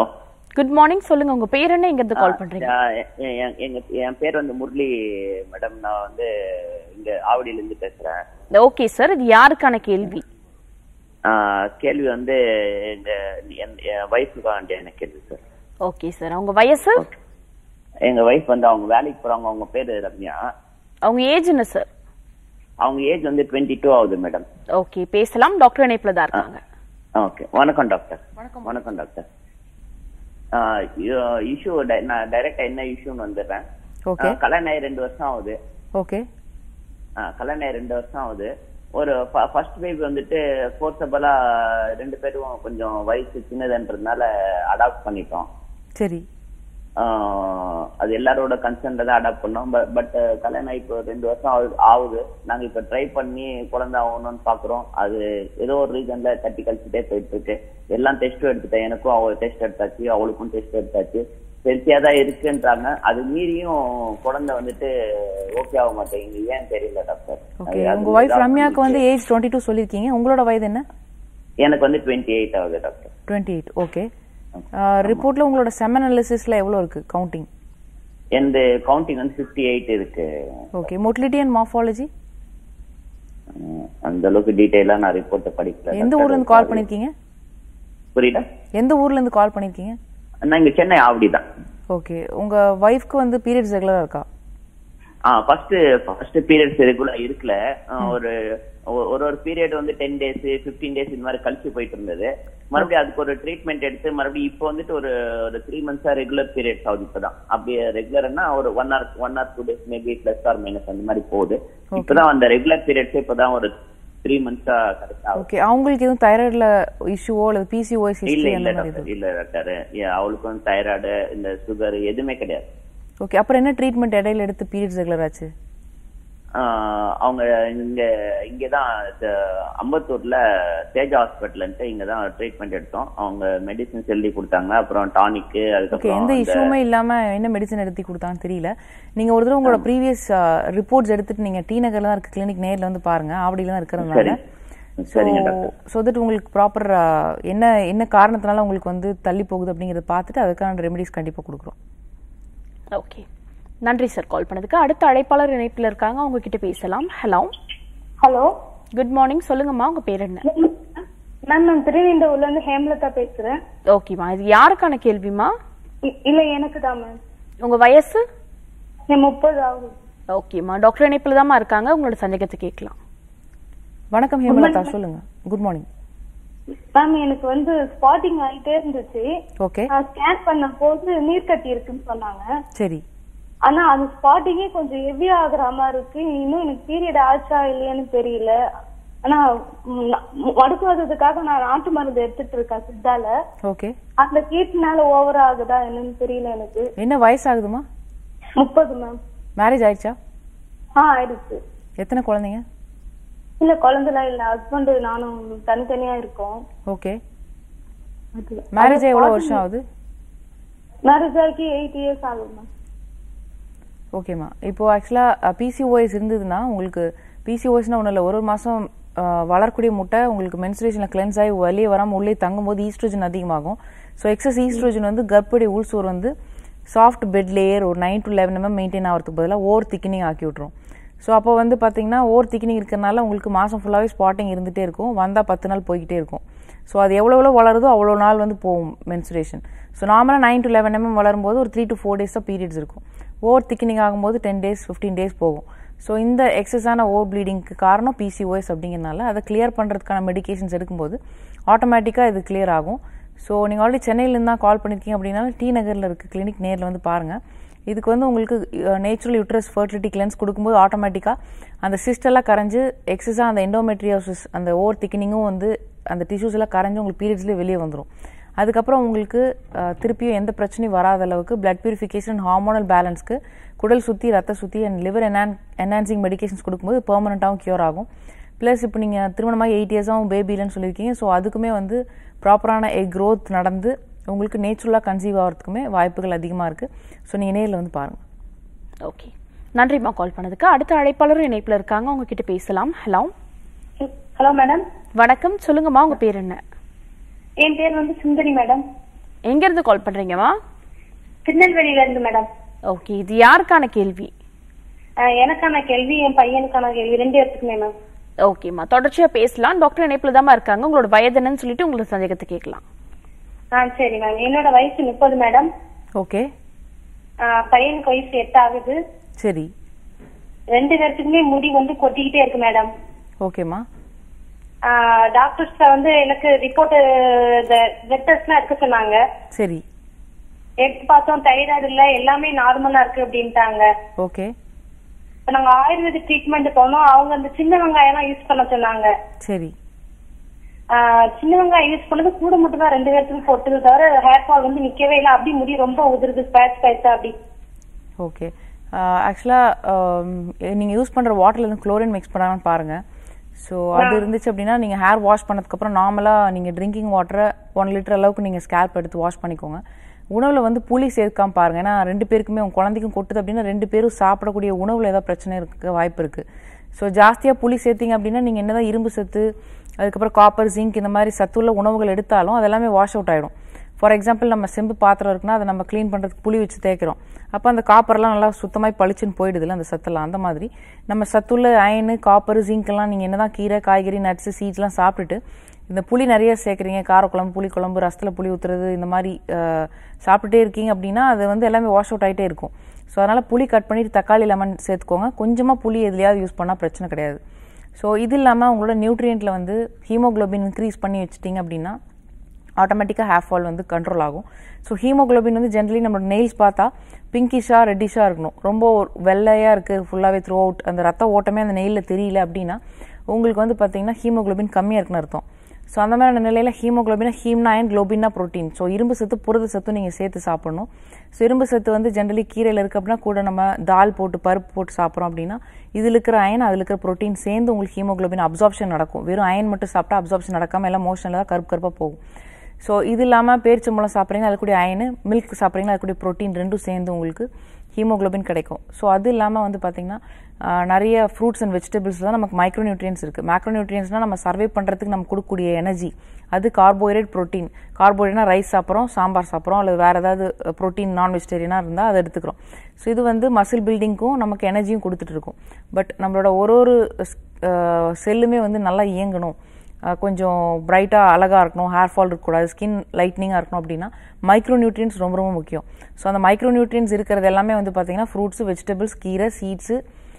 குட் மார்னிங், சொல்லுங்க உங்க பேர் என்ன, எங்க இருந்து கால் பண்றீங்க? என் பேர் வந்து முரளி மேடம். நான் வந்து இங்க ஆவடியில இருந்து பேசுறேன். ஓகே சார், இது யாருக்கான கேள்வி? கேள்வி வந்து என் வைஃபுக்கான என்ன கேள்வி சார். ஓகே சார், அவங்க வயசு? எங்க வைஃப் வந்து அவங்க வேலைக்கு போறாங்க. அவங்க பேரு ரம்யா. அவங்க ஏஜ் என்ன சார்? அவங்க ஏஜ் வந்து 22 ஆகுது மேடம். ஓகே, பேசலாம். டாக்டர் இணைப்புல தான் இருக்காங்க. ஓகே, வணக்கம் டாக்டர். வணக்கம் டாக்டர். இஷ்யூ நான் டைரக்டா என்ன இஷ்யூன்னு வந்துடுறேன். கல்யாணம் 2 வருஷம் ஆகுது. ஓகே, கல்யாணம் 2 வருஷம் ஆகுது. ஒரு ஃபர்ஸ்ட் பேபி வந்துட்டு ஃபோர்ஸபிளா 2 பேரும் கொஞ்சம் வயசு சின்னதுன்றதுனால அடாப்ட் பண்ணிட்டோம். சரி, அது எல்லாரோட கன்சர்ன்ல தான் அடாப்ட் பண்ணோம். பட் கல்யாணம் இப்போ 2 வருஷம் ஆகுது. நாங்க இப்ப ட்ரை பண்ணி குழந்தை ஆகணும்னு பாக்குறோம். அது ஏதோ ஒரு ரீசன்ல தட்டி கழிச்சுட்டே போயிட்டு இருக்கு. எல்லாம் டெஸ்ட்டும் எடுத்துட்டேன். எனக்கும் அவ டெஸ்ட் எடுத்தாச்சு, அவளுக்கும் டெஸ்ட் எடுத்தாச்சு. ஹெல்த்தியா தான் இருக்குன்றாங்க. அது மீறியும் குழந்தை வந்துட்டு ஓகே ஆக மாட்டேங்குது. ஏன் தெரியல டாக்டர். உங்க வைஃப் ரம்யாக்கு வந்து ஏஜ் 22 சொல்லிருக்கீங்க. உங்களோட வயது என்ன? எனக்கு வந்து 28 ஆகுது டாக்டர். 28. ஓகே, ரிப்போர்ட்ல உங்களோட செமன் அனாலிசிஸ்ல எவ்வளவு இருக்கு கவுண்டிங்? எந்த கவுண்டிங் வந்து 58 இருக்கு. ஓகே, மோட்டிலிட்டி அண்ட் மார்ஃபாலஜி அந்த அளவுக்கு டீடைலா நான் ரிப்போர்ட் படிக்கல. எந்த ஊர்ல இருந்து கால் பண்ணிருக்கீங்க? புரியல. எந்த ஊர்ல இருந்து கால் பண்ணிருக்கீங்க? நான் இங்க சென்னை ஆவடி தான். ஓகே, உங்க வைஃப்க்கு வந்து பீரியட்ஸ் ரெகுலரா இருக்கா? ஃபர்ஸ்ட் பீரியட்ஸ் ரெகுலர் இருக்கல. ஒரு பீரியட் வந்து 10 days 15 days இந்த மாதிரி கழிச்சு போயிட்டு இருந்தது. மறுபடியும் அதுக்கு ஒரு ட்ரீட்மெண்ட் எடுத்து மறுபடியும் இப்போ வந்துட்டு ஒரு 3 months ரெகுலர் பீரியட்ஸ் ஆகுது. இப்பதான் அப்படியே ரெகுலர்னா ஒரு 1 or 2 days maybe plus or minus அந்த மாதிரி போகுது. இப்பதான் அந்த ரெகுலர் பீரியட்ஸ் இப்பதான் ஒரு 3 months கரெக்டா. ஓகே, அவங்களுக்கு எதுவும் தைராய்டுல இஷ்யூவோ அல்லது பிசிஓஎஸ் இல்ல டாக்டர். அவளுக்கு வந்து தைராய்டு இந்த சுகர் எதுவுமே கிடையாது. ஓகே, அப்புறம் என்ன ட்ரீட்மெண்ட் இடையில எடுத்து பீரியட்ஸ் ரெகுலர் ஆச்சு? அவங்க இங்கதான் அம்பத்தூர்ல தேஜா ஹாஸ்பிட்டல்ன்ட்டு இங்கதான் ட்ரீட்மெண்ட் எடுத்தோம். அவங்க மெடிசின்ஸ் எழுதி கொடுத்தாங்க. அப்புறம் டானிக்கு, அதுக்கப்புறம் எந்த இஷ்யூமே இல்லாம என்ன மெடிசன் எடுத்து கொடுத்தாங்கன்னு தெரியல. நீங்க ஒரு தடவை உங்களோட ப்ரீவியஸ் ரிப்போர்ட்ஸ் எடுத்துட்டு நீங்க டி நகர்ல தான் இருக்க கிளினிக் நேர்ல வந்து பாருங்க. ஆவடியில தான் இருக்கிறதுனால சோ தட் உங்களுக்கு ப்ராப்பர் என்ன காரணத்தினால உங்களுக்கு வந்து தள்ளி போகுது அப்படிங்கறத பார்த்துட்டு அதுக்கான ரெமெடிஸ் கண்டிப்பா கொடுக்குறோம். ஓகே, நன்றி சார் கால் பண்ணதுக்கு. அடுத்த அழைப்பாளர் இணைப்பில் இருக்காங்க, அவங்க கிட்ட பேசலாம். ஹலோ, குட் மார்னிங், சொல்லுங்கம்மா உங்க பேர் என்ன? மேம், நான் திருவேண்டூர்ல இருந்து ஹேம்லதா பேசுறேன். ஓகேமா, இது யாருக்கான கேள்விமா? இல்ல, எனக்கு தான் மேம். உங்க வயசு? 30 ஆகுது. ஓகேமா, டாக்டர் இணைப்பில் தான்மா இருக்காங்க, உங்களோட சந்தேகத்தை கேட்கலாம். வணக்கம் ஹேமலதா, சொல்லுங்க. Good morning ma'am. எனக்கு வந்து ஸ்பாட்டிங் ஆயிட்டே இருந்துச்சு. ஓகே, ஸ்கேன் பண்ண போது நீர் கட்டி இருக்குன்னு சொன்னாங்க. சரி, ஆனா அது ஸ்பாட்டிங்கே கொஞ்சம் ஹெவி ஆகுற மாதிரி இருக்கு. இன்னும் எனக்கு பீரியட் ஆச்சா இல்லையான்னு தெரியல. ஆனா மடுக்குவதுக்காக நான் நாட்டு மருந்து எடுத்துட்டு இருக்கேன் சித்தால. ஓகே, அந்த கீட்னால ஓவர் ஆகுதா என்னன்னு தெரியல எனக்கு. என்ன வயசு ஆகுதுமா? 30 மேம். மேரேஜ் ஆயிடுச்சா? ஆயிடுச்சு. எத்தனை குழந்தைங்க? இல்ல, குழந்தைலாம் இல்ல. ஹஸ்பண்ட் நானும் தனித்தனியா இருக்கோம். ஓகே, மேரேஜ் எவ்வளவு வருஷம் ஆகுது? மேரேஜ் ஆகி 8 years ஆகுது மேம். ஓகேம்மா, இப்போ ஆக்சுவலா பிசிஓஎஸ் இருந்ததுன்னா உங்களுக்கு பிசிஓஎஸ்னா ஒன்றும் இல்லை, ஒரு மாசம் வளரக்கூடிய முட்டை உங்களுக்கு மென்சுரேஷன்ல கிளென்ஸ் ஆகி வெளியே வராமல் உள்ளே தங்கும்போது ஈஸ்ட்ரோஜன் அதிகமாகும். ஸோ எக்ஸஸ் ஈஸ்ட்ரோஜன் வந்து கர்ப்படைய உள்சோர் வந்து சாஃப்ட் பெட் லேயர் ஒரு 9 to 11 mm மெயின்டைன் ஆகிறதுக்கு பதிலாக ஓவர் திக்கினிங் ஆக்கி விட்ரும். ஸோ அப்போ வந்து பார்த்தீங்கன்னா ஓவர் திக்கினிங் இருக்கிறதுனால உங்களுக்கு மாதம் ஃபுல்லாகவே ஸ்பாட்டிங் இருந்துகிட்டே இருக்கும். வந்தால் 10 நாள் போய்கிட்டே இருக்கும். ஸோ அது எவ்வளோ வளருதோ அவ்வளோ நாள் வந்து போகும் மென்சுரேஷன். ஸோ நார்மலாக 9 to 11 mm வளரும்போது ஒரு 3 to 4 days தான் பீரியட்ஸ் இருக்கும். ஓவர் திக்கினிங் ஆகும்போது 10 days 15 days போகும். ஸோ இந்த எக்ஸஸான ஓவர் ப்ளீடிங்க்கு காரணம் பிசிஓஎஸ் அப்படிங்கிறனால அதை கிளியர் பண்ணுறதுக்கான மெடிகேஷன்ஸ் எடுக்கும்போது ஆட்டோமேட்டிக்காக இது கிளியர் ஆகும். ஸோ நீங்கள் ஆல்ரெடி சென்னையிலேருந்து தான் கால் பண்ணியிருக்கீங்க அப்படின்னா டி நகரில் இருக்க கிளினிக் நேரில் வந்து பாருங்கள். இதுக்கு வந்து உங்களுக்கு நேச்சுரல் யூட்ரஸ் ஃபர்டிலிட்டி கிளென்ஸ் கொடுக்கும்போது ஆட்டோமேட்டிக்காக அந்த சிஸ்டெல்லாம் கரைஞ்சு எக்ஸஸாக அந்த எண்டோமெட்ரியோசிஸ் அந்த ஓவர் திக்கினிங்கும் வந்து அந்த டிஷ்யூஸ் எல்லாம் கரைஞ்சு உங்களுக்கு பீரியட்ஸ்லேயே வெளியே வந்துடும். அதுக்கப்புறம் உங்களுக்கு திருப்பியும் எந்த பிரச்சனையும் வராத அளவுக்கு பிளட் பியூரிஃபிகேஷன் ஹார்மோனல் பேலன்ஸ்க்கு குடல் சுற்றி ரத்த சுற்றி அண்ட் லிவர் என்ஹான்சிங் மெடிகேஷன்ஸ் கொடுக்கும்போது பெர்மனண்ட்டாகவும் கியூர் ஆகும். ப்ளஸ் இப்போ நீங்கள் திருமணமாக 8 years பேபி இல்லைன்னு சொல்லியிருக்கீங்க. ஸோ அதுக்குமே வந்து ப்ராப்பரான எக் க்ரோத் நடந்து உங்களுக்கு நேச்சுரலாக கன்சீவ் ஆகிறதுக்குமே வாய்ப்புகள் அதிகமாக இருக்குது. ஸோ நீங்கள் நேரில் வந்து பாருங்கள். ஓகே, நன்றிம்மா கால் பண்ணதுக்கு. அடுத்த அழைப்பாளரும் இணைப்பில் இருக்காங்க, உங்ககிட்ட பேசலாம். Hello madam. வணக்கம், சொல்லுங்கம்மா உங்க பேர் என்ன? என் பேர் வந்து சுந்தரி மேடம். எங்க இருந்து கால் பண்றீங்கம்மா? திருநெல்வேலியில இருந்து மேடம். ஓகே, இது யாருக்கான கேள்வி? எனக்கான கேள்வி, என் பையனுக்கான கேள்வி, 2 பேருக்குமே மேம். ஓகேம்மா, தொடர்ச்சியா பேசலாம். டாக்டர் இணைப்புல தான் இருக்காங்க. உங்களோட வயது என்னன்னு சொல்லிட்டு உங்களுக்கு சந்தேகத்தை கேட்கலாம். சரி மேம். என்னோட வயசு 30 மேடம். ஓகே. பையனுக்கு வயசு 8 ஆகுது. சரி. 2 பேருக்குமே முடி வந்து கொட்டிக்கிட்டே இருக்கு மேடம். ஓகேம்மா. டாக்டர்ஸ் வந்து எனக்கு ரிப்போர்ட் பிளட் டெஸ்ட்லாம் எடுக்க சொன்னாங்க. சரி. எடுத்து பார்த்தோம், தைராய்டு இல்ல, எல்லாமே நார்மலா இருக்கு அப்படின்ட்டாங்க. ஓகே. இப்ப நாங்க ஆயுர்வேதிக் ட்ரீட்மெண்ட் போனோம். அவங்க அந்த சின்ன வெங்காயம் யூஸ் பண்ண சொன்னாங்க. சரி. சின்ன வெங்காயம் யூஸ் பண்ணது கூட மட்டும் தான் 2 பேருக்கும் போட்டது தவிர ஹேர் ஃபால் வந்து நிக்கவே இல்லை. அப்படி முடி ரொம்ப உதிருது, ஸ்பேட்ச் ஸ்பேட்சா அப்படி. ஓகே. ஆக்சுவலாக நீங்கள் யூஸ் பண்ணுற வாட்டரில் இருந்து குளோரின் மிக்ஸ் பண்ணாங்கன்னு பாருங்கள். ஸோ அது இருந்துச்சு அப்படின்னா நீங்கள் ஹேர் வாஷ் பண்ணதுக்கப்புறம் நார்மலாக நீங்கள் ட்ரிங்கிங் வாட்டரை 1 லிட்டர் அளவுக்கு நீங்கள் ஸ்கேல்ப் எடுத்து வாஷ் பண்ணிக்கோங்க. உணவில் வந்து புளி சேர்க்காம பாருங்கள். ஏன்னா 2 பேருக்குமே உங்கள் குழந்தைக்கும் கொட்டுது அப்படின்னா 2 பேரும் சாப்பிடக்கூடிய உணவில் ஏதாவது பிரச்சனை இருக்க வாய்ப்பு இருக்குது. ஸோ ஜாஸ்தியாக புளி சேர்த்திங்க அப்படின்னா நீங்கள் என்னதான் இரும்பு சத்து, அதுக்கப்புறம் காப்பர், ஜிங்க் இந்த மாதிரி சத்துள்ள உணவுகள் எடுத்தாலும் அதெல்லாமே வாஷ் அவுட் ஆகிடும். ஃபார் எக்ஸாம்பிள் நம்ம செம்பு பாத்திரம் இருக்குன்னா அதை நம்ம க்ளீன் பண்ணுறதுக்கு புளி வச்சு தேய்க்கிறோம். அப்போ அந்த காப்பர்லாம் நல்லா சுத்தமாக பளிச்சுன்னு போயிடுதுல அந்த சத்தெல்லாம். அந்த மாதிரி நம்ம சத்துள்ள அயனு, காப்பர், ஜிங்க்கெல்லாம் நீங்கள் என்னதான் கீரை, காய்கறி, நட்ஸு, சீட்ஸ்லாம் சாப்பிட்டுட்டு இந்த புளி நிறைய சேர்க்குறீங்க, காரக்குழம்பு, புளிக்குழம்பு, ரசத்தில் புளி ஊற்றுறது, இந்த மாதிரி சாப்பிட்டுட்டே இருக்கீங்க அப்படின்னா அது வந்து எல்லாமே வாஷ் அவுட் ஆகிட்டே இருக்கும். ஸோ அதனால் புளி கட் பண்ணிவிட்டு தக்காளி, லெமன் சேர்த்துக்கோங்க. கொஞ்சமாக புளி எதுலையாவது யூஸ் பண்ணால் பிரச்சனை கிடையாது. ஸோ இது இல்லாமல் உங்களோட நியூட்ரியண்ட்டில் வந்து ஹீமோக்ளோபின் இன்க்ரீஸ் பண்ணி வச்சிட்டிங்க அப்படின்னா ஆட்டோமேட்டிக்காக ஹேர் ஃபால் வந்து கண்ட்ரோல் ஆகும். ஸோ ஹீமோக்ளோபின் வந்து ஜென்ரலி நம்மளோட நெயில்ஸ் பார்த்தா பிங்கிஷாக ரெட்டிஷாக இருக்கணும். ரொம்ப வெள்ளையாக இருக்குது ஃபுல்லாகவே த்ரூ அவுட், அந்த ரத்த ஓட்டமே அந்த நெயிலில் தெரியல அப்படின்னா உங்களுக்கு வந்து பார்த்தீங்கன்னா ஹீமோக்ளோபின் கம்மியாக இருக்குன்னு அர்த்தம். ஸோ அந்த மாதிரியான நிலையில் ஹீமோக்ளோபினா ஹீம்னா அயன், குளோபின்னா ப்ரோட்டீன். ஸோ இரும்பு சத்து, புரத சத்து நீங்கள் சேர்த்து சாப்பிடணும். ஸோ இரும்பு சத்து வந்து ஜென்ரலி கீரையில் இருக்குது அப்படின்னா கூட நம்ம தால் போட்டு பருப்பு போட்டு சாப்பிட்றோம் அப்படின்னா இதில் இருக்கிற அயன், அதில் இருக்கிற ப்ரோட்டீன் சேர்ந்து உங்களுக்கு ஹீமோக்ளோபின் அப்சார்ப்ஷன் நடக்கும். வெறும் அயன் மட்டும் சாப்பிட்டா அப்சார்ப்ஷன் நடக்காமல் எல்லாம் மோஷனில் தான் கருப்பாக போகும். ஸோ இது இல்லாமல் பேரிச்சம்பழம் சாப்பிட்றீங்கன்னா அது கூட அயனு, மில்க் சாப்பிட்றீங்கன்னா அது கூட ப்ரோட்டீன், ரெண்டும் சேர்ந்து உங்களுக்கு ஹீமோக்ளோபின் கிடைக்கும். ஸோ அது இல்லாமல் வந்து பார்த்திங்கன்னா நிறைய ஃப்ரூட்ஸ் அண்ட் வெஜிடபிள்ஸ் தான் நமக்கு மைக்ரோ நியூட்ரியன்ஸ் இருக்குது. மேக்ரோ நியூட்ரியன்ஸ்னால் நம்ம சர்வே பண்ணுறதுக்கு நம்ம கொடுக்கக்கூடிய எனர்ஜி, அது கார்போஹைட்ரேட், ப்ரோட்டீன். கார்போஹைட்ரேட்னா ரைஸ் சாப்பிட்றோம், சாம்பார் சாப்பிட்றோம், அல்லது வேறு ஏதாவது ப்ரோட்டீன் நான் வெஜிடேரியனாக இருந்தால் அதை எடுத்துக்கிறோம். ஸோ இது வந்து மசில் பில்டிங்க்கும் நமக்கு எனர்ஜியும் கொடுத்துட்ருக்கும். பட் நம்மளோட ஒரு செல்லுமே வந்து நல்லா இயங்கணும், கொஞ்சம் பிரைட்டாக அழகாக இருக்கணும், ஹேர் ஃபால் இருக்கக்கூடாது, ஸ்கின் லைட்னிங்காக இருக்கணும் அப்படின்னா மைக்ரோ நியூட்ரியன்ஸ் ரொம்ப ரொம்ப முக்கியம். ஸோ அந்த மைக்ரோ நியூட்ரியன்ஸ் இருக்கிறது எல்லாமே வந்து பார்த்திங்கன்னா ஃப்ரூட்ஸு, வெஜிடபிள்ஸ், கீரை, சீட்ஸு,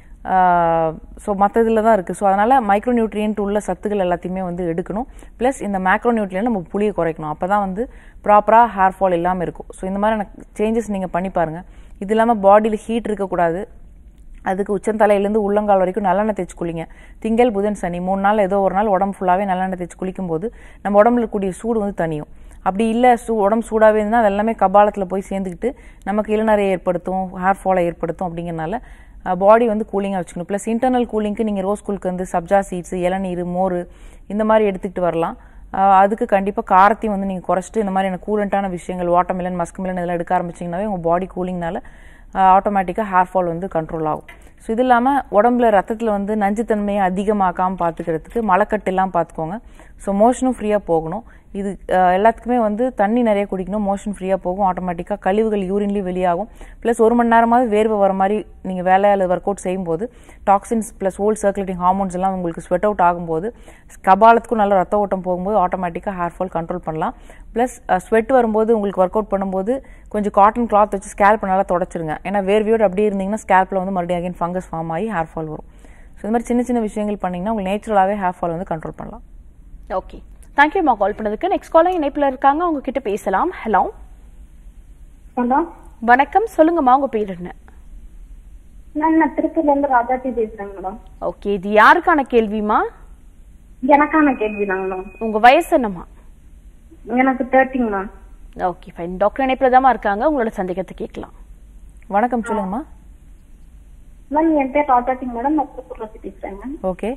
ஸோ மற்றதில் தான் இருக்குது. ஸோ அதனால் மைக்ரோ நியூட்ரியன்ட் உள்ள சத்துக்கள் எல்லாத்தையுமே வந்து எடுக்கணும். ப்ளஸ் இந்த மேக்ரோ நியூட்ரியன்ட் நம்ம புளியை குறைக்கணும். அப்போ தான் வந்து ப்ராப்பராக ஹேர் ஃபால் இல்லாமல் இருக்கும். ஸோ இந்த மாதிரியான சேஞ்சஸ் நீங்கள் பண்ணி பாருங்கள். இது இல்லாமல் பாடியில் ஹீட் இருக்கக்கூடாது. அதுக்கு உச்சந்தலையிலேருந்து உள்ளங்கால் வரைக்கும் நல்லெண்ணெய் தேய்ச்சி குளிங்க. திங்கள், புதன், சனி 3 நாள் ஏதோ ஒரு நாள் உடம்பு ஃபுல்லாகவே நல்லெண்ணெய் தேய்ச்சி குளிக்கும்போது நம்ம உடம்புல இருக்கக்கூடிய சூடு வந்து தனியும். அப்படி இல்லை உடம்பு சூடாகவே இருந்தால் அது எல்லாமே கபாலத்தில் போய் சேர்ந்துக்கிட்டு நமக்கு இளநரையை ஏற்படுத்தும், ஹேர் ஃபாலை ஏற்படுத்தும். அப்படிங்கிறனால பாடி வந்து கூலிங்காக வச்சுக்கணும். ப்ளஸ் இன்டர்னல் கூலிங்க்கு நீங்கள் ரோஸ் கூலுக்கு வந்து சப்ஜா சீட்ஸு, இளநீர், மோர் இந்த மாதிரி எடுத்துக்கிட்டு வரலாம். அதுக்கு கண்டிப்பாக காரத்தையும் வந்து நீங்கள் குறைச்சிட்டு இந்த மாதிரியான கூலண்ட்டான விஷயங்கள், வாட்டர்மெலன், மஸ்க்மெலன் இதெல்லாம் எடுக்க ஆரம்பிச்சிங்கனாவே உங்கள் பாடி கூலிங்னால ஆட்டோமேட்டிக்காக ஹேர் ஃபால் வந்து கண்ட்ரோல் ஆகும். ஸோ இது இல்லாமல் உடம்புல ரத்தத்தில் வந்து நஞ்சுத்தன்மையை அதிகமாக்காமல் பார்த்துக்கிறதுக்கு மலைக்கட்டெல்லாம் பார்த்துக்கோங்க. ஸோ மோஷனும் ஃப்ரீயாக போகணும். இது எல்லாத்துக்குமே வந்து தண்ணி நிறைய குடிக்கணும், மோஷன் ஃப்ரீயாக போகும், ஆட்டோமேட்டிக்காக கழிவுகள் யூரின்லேயும் வெளியாகும். ப்ளஸ் 1 மணி நேரமாவது வேர்வை வர மாதிரி நீங்கள் வேலை அல்லது ஒர்க் அவுட் செய்யும்போது toxins plus old circulating hormones எல்லாம் உங்களுக்கு ஸ்வெட் அவுட் ஆகும்போது கபாலத்துக்கும் நல்ல ரத்த ஓட்டம் போகும்போது ஆட்டோமேட்டிக்காக ஹேர் ஃபால் கண்ட்ரோல் பண்ணலாம். ப்ளஸ் ஸ்வெட் வரும்போது உங்களுக்கு ஒர்க் அவுட் பண்ணும்போது கொஞ்சம் காட்டன் கிளாத் வச்சு ஸ்கேல்ப் நல்லா தொடச்சிருங்க. ஏன்னா வேர்வையோடு அப்படியே இருந்தீங்கன்னா ஸ்கேல்பில் வந்து மறுபடியும் அகைன் ஃபங்கஸ் ஃபார்ம் ஆகி ஹேர் ஃபால் வரும். ஸோ இந்த மாதிரி சின்ன சின்ன விஷயங்கள் பண்ணிங்கன்னா உங்களுக்கு நேச்சுரலாகவே ஹேர் ஃபால் வந்து கண்ட்ரோல் பண்ணலாம். ஓகே, தேங்க்யூம்மா கால் பண்ணதுக்கு. நெக்ஸ்ட் காலர் இணைப்புல இருக்காங்க, அவங்க கிட்ட பேசலாம். ஹலோ. ஹலோ, வணக்கம், சொல்லுங்கம்மா, உங்க பேர் என்ன? நான் திருப்பூர்ல இருந்து ராஜாத்தி பேசுறேன் மேடம். ஓகே, இது யாருக்கான கேள்விமா? எனக்கான கேள்வி தாங்க மேம். உங்க வயசு என்னம்மா? எனக்கு 30 மேம். ஓகே ஃபைன், டாக்டர் இணைப்புல தான் இருக்காங்க, உங்களோட சந்தேகத்தை கேட்கலாம். வணக்கம், சொல்லுங்கம்மா. மேம் என் பேர் ராஜாத்தி மேடம், நான் திருப்பூர்ல பேசுறேன் மேம். ஓகே.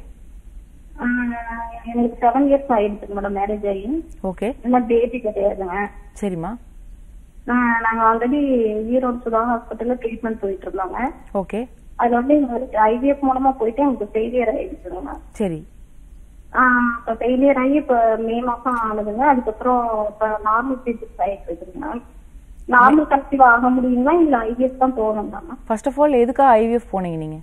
எனக்கு 7 இயர்ஸ் ஆயிடுச்சு மேடம் மேரேஜ் ஆகி. ஓகே. இன்னும் பேபி கிடையாதுங்க. சரிம்மா. நாங்க ஆல்ரெடி ஈரோடு சுதா ஹாஸ்பிட்டல்ல ட்ரீட்மெண்ட் போயிட்டு இருந்தாங்க. ஓகே. அது வந்து எங்களுக்கு ஐவிஎஃப் மூலமா போயிட்டு எனக்கு ஃபெயிலியர் ஆயிடுச்சுங்க. சரி. இப்போ ஃபெயிலியர் ஆகி இப்போ மே மாசம் ஆனதுங்க. அதுக்கப்புறம் இப்போ நார்மல் பீரியட்ஸ் ஆயிட்டு இருக்குங்க. நார்மல் கன்சீவ் ஆக முடியுங்களா இல்ல ஐவிஎஃப் தான் போகணுங்களா? ஃபர்ஸ்ட் ஆஃப் ஆல் எதுக்காக ஐவிஎஃப் போனீங்க நீங்க?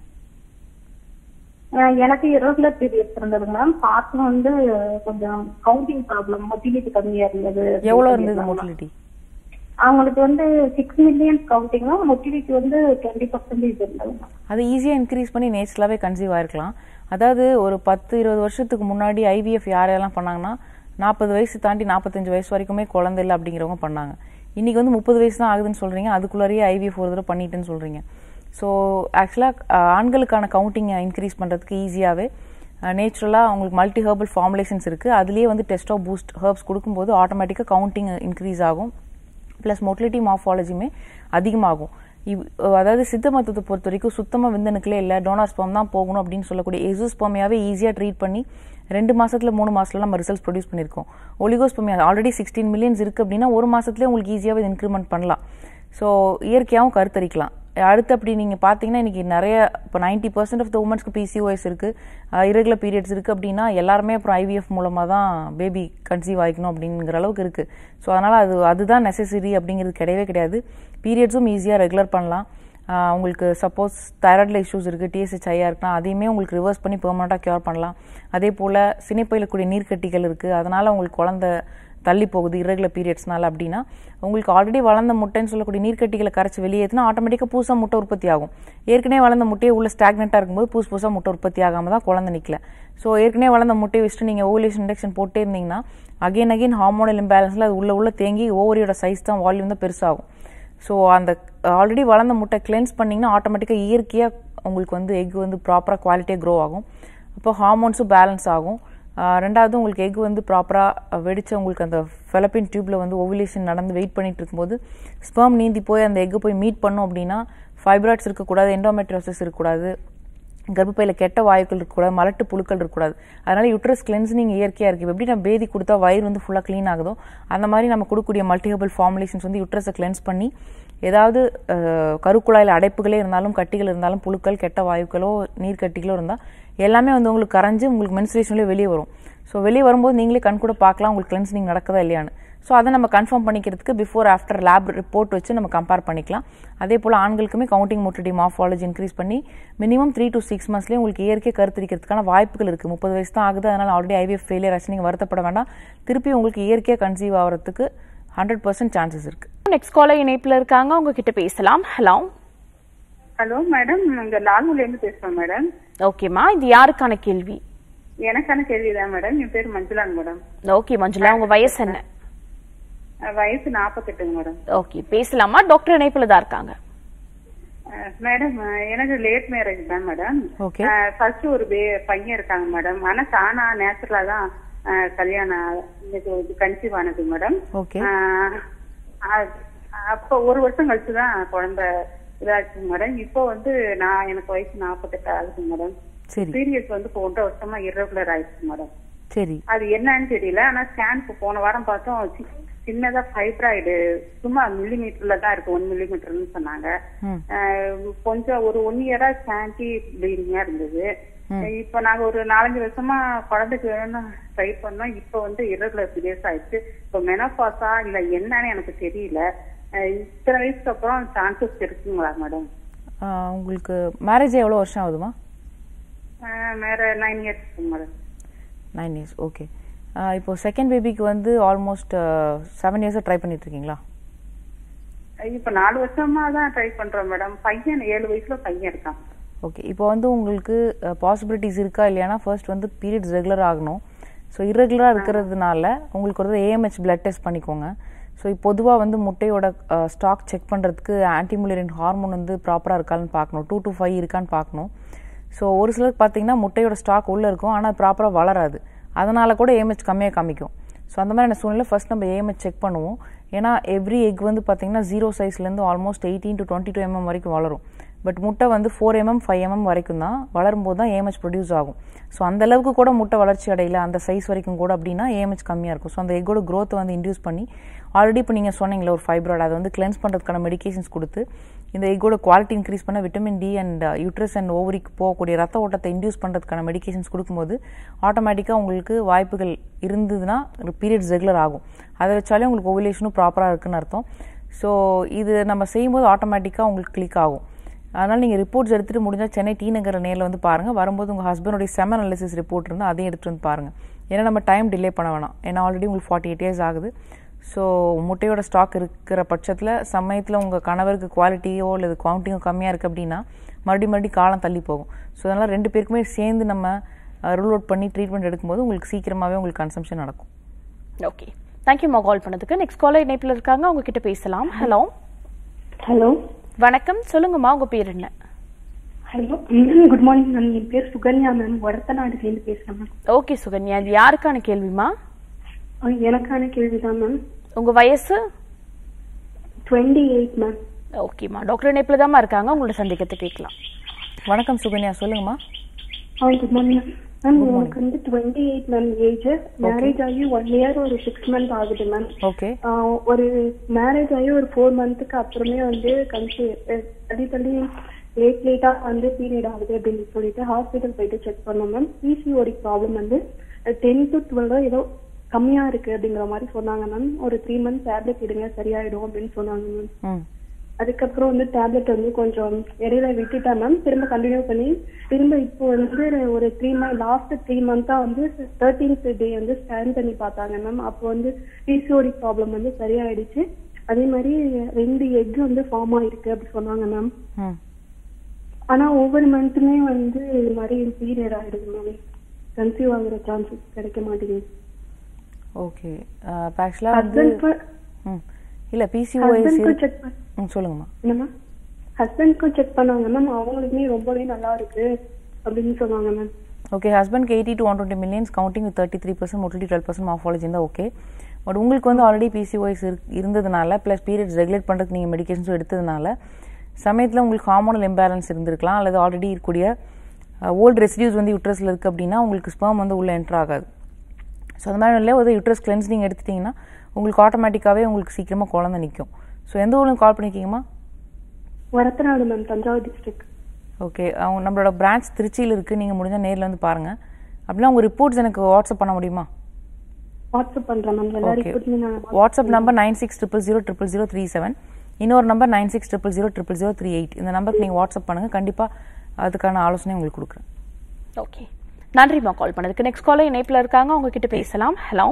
எனக்கு irregular பீரியட்ஸ் இருந்தது மேம். பார்ட்னர் வந்து கொஞ்சம் கவுண்டிங் ப்ராப்ளம், மொட்டிலிட்டி கம்மியா இருந்தது. எவ்வளவு இருந்தது மொட்டிலிட்டி? அவங்களுக்கு வந்து 6 மில்லியன் கவுண்டிங், மொட்டிலிட்டி வந்து 20% இருந்தது. அது ஈஸியா இன்க்ரீஸ் பண்ணி நேச்சுரலாவே கன்சீவ் ஆயிருக்கலாம். அதாவது ஒரு 10-20 வருஷத்துக்கு முன்னாடி ஐவிஎஃப் யாரெல்லாம் பண்ணாங்கன்னா 40 வயசு தாண்டி 45 வயசு வரைக்குமே குழந்தை இல்லை அப்படிங்கிறவங்க பண்ணாங்க. இன்னைக்கு வந்து 30 வயசு தான் ஆகுதுன்னு சொல்றீங்க, அதுக்குள்ளேயே ஐவிஎஃப் ஒரு தடவை பண்ணிட்டுன்னு சொல்றீங்க. ஸோ ஆக்சுவலாக ஆண்களுக்கான கவுண்டிங்கை இன்க்ரீஸ் பண்ணுறதுக்கு ஈஸியாகவே நேச்சுரலாக அவங்களுக்கு மல்டி ஹெர்பல் ஃபார்முலேஷன்ஸ் இருக்குது. அதுலேயே வந்து டெஸ்டோ பூஸ்ட் ஹெர்ப்ஸ் கொடுக்கும்போது ஆட்டோமேட்டிக்காக கவுண்டிங் இன்க்ரீஸ் ஆகும். ப்ளஸ் மொட்டிலிட்டி மார்ஃபாலஜியுமே அதிகமாகும். அதாவது சித்த மருத்துவத்தை பொறுத்த வரைக்கும் சுத்தமாக விந்தணுக்களே இல்லை, டோனார் ஸ்பெர்ம் தான் போகணும் அப்படின்னு சொல்லக்கூடிய எக்ஸோஸ்பெர்மியாவே ஈஸியாக ட்ரீட் பண்ணி 2 மாசத்துல 3 மாசத்துல நம்ம ரிசல்ட்ஸ் ப்ரொடியூஸ் பண்ணியிருக்கோம். ஒலிகோஸ்பெர்மியா ஆல்ரெடி 16 மில்லியன்ஸ் இருக்குது அப்படின்னா 1 மாசத்துலேயே உங்களுக்கு ஈஸியாகவே இன்க்ரிமெண்ட் பண்ணலாம். ஸோ இயற்கையாகவும் கருத்தரிக்கலாம். அடுத்து அப்படி நீங்கள் பார்த்தீங்கன்னா இன்றைக்கி நிறைய இப்போ 90% ஆஃப் த உமன்ஸ்க்கு பிசிஓஎஸ் இருக்குது, irregular பீரியட்ஸ் இருக்குது அப்படின்னா எல்லாருமே அப்புறம் ஐவிஎஃப் மூலமாக தான் பேபி கன்சீவ் ஆகிக்கணும் அப்படிங்கிற அளவுக்கு இருக்குது. ஸோ அதனால் அதுதான் நெசசரி அப்படிங்கிறது கிடையவே கிடையாது. பீரியட்ஸும் ஈஸியாக ரெகுலர் பண்ணலாம். உங்களுக்கு சப்போஸ் தைராய்டில் இஷ்யூஸ் இருக்குது, டிஎஸ்ஹெச் ஹையாக இருக்குன்னா அதையுமே உங்களுக்கு ரிவர்ஸ் பண்ணி பெர்மனெண்ட்டாக க்யூர் பண்ணலாம். அதே போல் சினைப்பையில் கூடிய நீர்க்கட்டிகள் இருக்குது, அதனால் உங்களுக்கு குழந்தை தள்ளி போகுது irregular பீரியட்ஸ்னால அப்படின்னா உங்களுக்கு ஆல்ரெடி வளர்ந்த முட்டைன்னு சொல்லக்கூடிய நீர்க்கட்டிகளை கரைச்சி வெளியேற்றினா ஆட்டோமேட்டிக்காக புதுசாக முட்டை உற்பத்தி ஆகும். ஏற்கனவே வளர்ந்த முட்டையை உள்ள ஸ்டாக்னெட்டாக இருக்கும்போது புதுசாக முட்டை உற்பத்தி ஆகாமல் தான் குழந்தை நிற்கல. ஸோ ஏற்கனவே வளர்ந்த முட்டையை வச்சுட்டு நீங்கள் ஓவலேஷன் இன்ஜெக்ஷன் போட்டே இருந்தீங்கன்னா அகைன் ஹார்மோனல் இம்பேலன்ஸில் அது உள்ள தேங்கி ஓவரியோட சைஸ் தான் வால்யூம் தான் பெருசாகும். ஸோ அந்த ஆல்ரெடி வளர்ந்த முட்டை கிளென்ஸ் பண்ணிங்கன்னா ஆட்டோமேட்டிக்காக இயற்கையாக உங்களுக்கு வந்து எக் வந்து ப்ராப்பராக குவாலிட்டியாக க்ரோ ஆகும். அப்போ ஹார்மோன்ஸும் பேலன்ஸ் ஆகும். ரெண்டாவது உங்களுக்கு எக் வந்து ப்ராப்பராக வெடிச்சு உங்களுக்கு அந்த ஃபெலப்பின் டியூப்ல வந்து ஓவுலேஷன் நடந்து வெயிட் பண்ணிட்டு இருக்கும்போது ஸ்பெர்ம் நீந்தி போய் அந்த எக்கு போய் மீட் பண்ணும் அப்படின்னா ஃபைப்ராய்ட்ஸ் இருக்கக்கூடாது, எண்டோமெட்ரியோசிஸ் இருக்கக்கூடாது, கர்ப்பப்பையில் கெட்ட வாயுக்கள் இருக்கக்கூடாது, மலட்டு புழுக்கள் இருக்கக்கூடாது. அதனால யூட்ரஸ் கிளென்சிங் இயற்கையாக இருக்குது. எப்படி நம்ம பேதி கொடுத்தா வயிறு வந்து ஃபுல்லாக க்ளீன் ஆகுதோ அந்த மாதிரி நம்ம கொடுக்கக்கூடிய மல்டிஹெர்பல் ஃபார்முலேஷன்ஸ் வந்து யூட்ரஸை கிளென்ஸ் பண்ணி ஏதாவது கருக்குழாயில் அடைப்புகளே இருந்தாலும் கட்டிகள் இருந்தாலும் புழுக்கள் கெட்ட வாயுக்களோ நீர்க்கட்டிகளோ இருந்தால் எல்லாமே வந்து உங்களுக்கு கரைஞ்சு உங்களுக்கு மென்ஸ்ட்ரேஷன்லேயே வெளியே வரும். ஸோ வெளியே வரும்போது நீங்களே கண் கூட பார்க்கலாம் உங்களுக்கு கிளென்சிங் நடக்குதா இல்லையான்னு. ஸோ அதை நம்ம கன்ஃபார்ம் பண்ணிக்கிறதுக்கு பிஃபோர் ஆஃப்டர் லேப் ரிப்போர்ட் வச்சு நம்ம கம்பேர் பண்ணிக்கலாம். அதே போல் ஆண்களுக்குமே கவுண்டிங் மோட்டிலிட்டி மார்ஃபாலஜி இன்க்ரீஸ் பண்ணி மினிமம் 3 to 6 monthsலேயே உங்களுக்கு இயற்கை கருத்தரிக்கிறதுக்கான வாய்ப்புகள் இருக்குது. 30 வயசு தான் ஆகுது, அதனால் ஆல்ரெடி ஐவிஎஃப் ஃபெயிலியர் ஆச்சு, நீங்கள் வருத்தப்பட வேண்டாம். திருப்பி உங்களுக்கு இயற்கையாக கன்சீவ் ஆகிறதுக்கு 100% சான்சஸ் இருக்குது. நெக்ஸ்ட் காலர் இணைப்பில் இருக்காங்க, உங்ககிட்ட பேசலாம். ஹலோ ஹலோ மேடம், இங்க லால்குடியிலேருந்து பேசுறேன் மேடம். ஓகேம்மா, இது யாருக்கான கேள்வி? எனக்கான கேள்விதான் மேடம். என் பேர் மஞ்சுளாங்க மேடம். ஓகே மஞ்சுளா, உங்க வயசு என்ன? வயசு 48 மேடம். ஓகே, பேசலாமா? டாக்டர் இணைப்புல தான் இருக்காங்க. மேடம் எனக்கு லேட் மேரேஜ் தான் மேடம். ஃபர்ஸ்ட் ஒரு பையன் இருக்காங்க மேடம். ஆனா தானா நேச்சுரலா தான் கல்யாணம் கன்சீவ் ஆனது மேடம். அப்ப 1 வருஷம் கழிச்சுதான் குழந்தை இதாச்சு மேடம். இப்போ வந்து எனக்கு வயசு 48 ஆகுது மேடம். பீரியட்ஸ் வந்து 1.5 வருஷமா irregular ஆயிடுச்சு மேடம். சரி, அது என்னன்னு தெரியல. ஆனா ஸ்கேனுக்கு போன வாரம் பார்த்தோம், சின்னதா ஃபைப்ராய்டு சும்மா மில்லிமீட்டர்ல தான் இருக்கு, 1 மில்லிமீட்டர்னு சொன்னாங்க. கொஞ்சம் ஒரு 1 இயரா ஸ்கேன்டி ப்ளீடிங்கா இருந்தது. இப்ப நாங்க ஒரு 4-5 வருஷமா குழந்தைக்கு வேணும்னு ட்ரை பண்ணோம். இப்ப வந்து irregular பீரியட்ஸ் ஆயிடுச்சு. இப்ப மெனோபாஸா இல்ல என்னன்னு எனக்கு தெரியல. இத்தனை வயசுக்கு அப்புறம் சான்சஸ் இருக்குங்களா மேடம்? உங்களுக்கு மேரேஜ் எவ்வளவு வருஷம் ஆகுதுமா? வேற 9 years மேடம். 9 years. ஓகே. இப்போ செகண்ட் பேபிக்கு வந்து ஆல்மோஸ்ட் 7 years ட்ரை பண்ணிட்டு இருக்கீங்களா? இப்ப 4 வருஷமா தான் ட்ரை பண்றோம் மேடம். பையன் 7 வயசுல பையன் இருக்கான். ஓகே, இப்போ வந்து உங்களுக்கு பாசிபிலிட்டிஸ் இருக்கா இல்லையானா ஃபர்ஸ்ட் வந்து பீரியட்ஸ் ரெகுலர் ஆகணும். ஸோ irregular இருக்கிறதுனால உங்களுக்கு ஒரு AMH பிளட் டெஸ்ட் பண்ணிக்கோங்க. ஸோ பொதுவாக வந்து முட்டையோட ஸ்டாக் செக் பண்ணுறதுக்கு ஆன்டிமுலேரின் ஹார்மோன் வந்து ப்ராப்பராக இருக்கான்னு பார்க்கணும், 2 to 5 இருக்கான்னு பார்க்கணும். ஸோ ஒரு சிலருக்கு பார்த்தீங்கன்னா முட்டையோட ஸ்டாக் உள்ளே இருக்கும், ஆனால் ப்ராப்பராக வளராது, அதனால கூட AMH கம்மியாக காமிக்கும். ஸோ அந்த மாதிரியான சூழ்நிலை ஃபர்ஸ்ட் நம்ம AMH செக் பண்ணுவோம். ஏன்னா எவ்ரி எக் வந்து பார்த்தீங்கன்னா 0 சைஸ்லேருந்து ஆல்மோஸ்ட் 18 to 22 mm வரைக்கும் வளரும். பட் முட்டை வந்து 4 mm 5 mm வரைக்கும் தான் வளரும்போது தான் ஏஎம்ஹெச் ப்ரொடியூஸ் ஆகும். ஸோ அந்த அளவுக்கு கூட முட்டை வளர்ச்சி அடையில அந்த சைஸ் வரைக்கும் கூட அப்படின்னா ஏஎம்ஹெச் கம்மியாக இருக்கும். ஸோ அந்த எக்கோட க்ரோத்தை வந்து இன்டியூஸ் பண்ணி ஆல்ரெடி இப்போ நீங்கள் சொன்னீங்களே ஒரு ஃபைப்ராய்டு அதை வந்து கிளென்ஸ் பண்ணுறதுக்கான மெடிகேஷன்ஸ் கொடுத்து இந்த எக்கோட குவாலிட்டி இன்க்ரீஸ் பண்ண vitamin D and uterus and ஓவரிக்கு போகக்கூடிய ரத்த ஓட்டத்தை இன்டியூஸ் பண்ணுறதுக்கான மெடிகேஷன்ஸ் கொடுக்கும்போது ஆட்டோமேட்டிக்காக உங்களுக்கு வாய்ப்புகள் இருந்ததுன்னா பீரியட்ஸ் ரெகுலர் ஆகும். அதை வச்சாலே உங்களுக்கு ஓவுலேஷனும் ப்ராப்பராக இருக்குன்னு அர்த்தம். ஸோ இது நம்ம செய்யும்போது ஆட்டோமேட்டிக்காக உங்களுக்கு கிளிக் ஆகும். அதனால் நீங்கள் ரிப்போர்ட்ஸ் எடுத்துகிட்டு முடிஞ்சால் சென்னை டி நகர் நேரில் வந்து பாருங்கள். வரும்போது உங்கள் ஹஸ்பண்டோடைய செமன் அனாலிசிஸ் ரிப்போர்ட் இருந்தால் அதையும் எடுத்துகிட்டு வந்து பாருங்கள். ஏன்னா நம்ம டைம் டிலே பண்ண வேணாம். ஏன்னா ஆல்ரெடி உங்களுக்கு 48 years ஆகுது. ஸோ முட்டையோட ஸ்டாக் இருக்கிற பட்சத்தில் சமயத்தில் உங்கள் கணவருக்கு குவாலிட்டியோ இல்லை குவான்டிட்டியோ கம்மியாக இருக்குது அப்படின்னா மறுபடியும் காலம் தள்ளி போகும். ஸோ அதனால் 2 பேருக்குமே சேர்ந்து நம்ம ரூல் அவுட் பண்ணி ட்ரீட்மெண்ட் எடுக்கும்போது உங்களுக்கு சீக்கிரமாகவே உங்களுக்கு கன்சம்ஷன் நடக்கும். ஓகே, தேங்க்யூம்மா கால் பண்ணதுக்கு. நெக்ஸ்ட் காலர் இணைப்பில் இருக்காங்க, அவங்க கிட்ட பேசலாம். ஹலோ ஹலோ, வணக்கம், சொல்லுங்கம்மா, உங்க பேர் என்ன? Hello, good morning ma'am. என் பேர் சுகன்யா மேம், வடத்தநாடுலேருந்து பேசுறேன் மேம். ஓகே சுகன்யா, இது யாருக்கான கேள்விமா? எனக்கான கேள்விதான் மேம். உங்க வயசு? 28 மேம். ஓகேம்மா, டாக்டர் இணைப்பில் தாம்மா இருக்காங்க, உங்களோட சந்தேகத்தை கேட்கலாம். வணக்கம் சுகன்யா, சொல்லுங்கம்மா. Good morning ma'am. எனக்கு வந்து 28 மேம் ஏஜ். மேரேஜ் ஆகி 1 year ஒரு 6 months ஆகுது மேம். ஓகே. ஒரு மேரேஜ் ஆகி ஒரு 4 monthsக்கு அப்புறமே வந்து தள்ளி லேட்டா வந்து பீரியட் ஆகுது அப்படின்னு சொல்லிட்டு ஹாஸ்பிட்டல் போயிட்டு செக் பண்ணோம் மேம். பிசிஓடி ப்ராப்ளம் வந்து 10 to 12 ஏதோ கம்மியா இருக்கு அப்படிங்கிற மாதிரி சொன்னாங்க மேம். ஒரு 3 months டேப்லெட் எடுங்க சரியாயிடும் அப்படின்னு சொன்னாங்க மேம். அதுக்கப்புறம் வந்து டேப்லெட் வந்து கொஞ்சம் இடையில விட்டுட்டேன் மேம். திரும்ப கண்டினியூ பண்ணி திரும்ப இப்போ வந்து ஒரு 3 months லாஸ்ட் 3 months வந்து 13th day வந்து ஸ்கேன் பண்ணி பார்த்தாங்க மேம். அப்போ வந்து பிசிஓடி ப்ராப்ளம் வந்து சரியாயிடுச்சு. அதே மாதிரி 2 egg வந்து ஃபார்ம் ஆயிருக்கு அப்படி சொன்னாங்க மேம். ஆனா ஒவ்வொரு மந்த்துமே வந்து இது மாதிரி பீரியட் ஆயிடுது மேம். கன்சீவ் ஆகுற சான்சஸ் கிடைக்க மாட்டேங்குது. ஓகே. ஆக்சுவலா வந்து இல்ல பிசிஓஎஸ் சொல்லுங்கம்மா. என்னம்மா? ஹஸ்பண்ட்க்கும் செக் பண்ணாங்க மேம். அவங்களுக்குமே ரொம்பவே நல்லா இருக்கு அப்படின்னு சொன்னாங்க மேம். ஓகே. ஹஸ்பண்ட்க்கு 80 to 120 millions counting with 33% motility 12% morphology இருந்தால் ஓகே. பட் உங்களுக்கு வந்து ஆல்ரெடி பிசிஓஎஸ் இருந்ததுனால ப்ளஸ் பீரியட்ஸ் ரெகுலேட் பண்ணுறதுக்கு நீங்கள் மெடிகேஷன்ஸும் எடுத்ததுனால சமயத்தில் உங்களுக்கு ஹார்மோனல் இம்பேலன்ஸ் இருந்திருக்கலாம். அல்லது ஆல்ரெடி இருக்கக்கூடிய ஓல்டு ரெசிடியூஸ் வந்து யூட்ரஸில் இருக்குது அப்படின்னா உங்களுக்கு ஸ்பெர்ம் வந்து உள்ளே என்டர் ஆகாது. ஸோ அந்த மாதிரி இல்லை, ஒரு யூட்ரஸ் கிளென்சிங் எடுத்துட்டிங்கன்னா உங்களுக்கு ஆட்டோமேட்டிக்காகவே உங்களுக்கு சீக்கிரமாக குழந்தை நிற்கும். ஸோ எந்த ஊருக்கு கால் பண்ணிக்கிங்கம்மா? Varathanadu ma'am, Thanjavur district. Okay. அவங்க நம்மளோட பிரான்ச் திருச்சியில் இருக்குது. நீங்கள் முடிஞ்சால் நேரில் வந்து பாருங்கள். அப்படின்னா உங்கள் ரிப்போர்ட்ஸ் எனக்கு வாட்ஸ்அப் பண்ண முடியுமா? வாட்ஸ்அப் பண்ணுறேன் மேம். எல்லா ரிப்போர்ட்டுமே நான் வாட்ஸ்அப் நம்பர் 9600000037. இன்னொரு நம்பர் 9600000038. இந்த நம்பருக்கு நீங்கள் வாட்ஸ்அப் பண்ணுங்கள். கண்டிப்பாக அதுக்கான ஆலோசனை உங்களுக்கு கொடுக்குறேன். ஓகே, நன்றிம்மா கால் பண்ணதுக்கு. நெக்ஸ்ட் காலர் இணைப்பில் இருக்காங்க, அவங்க கிட்ட பேசலாம். ஹலோ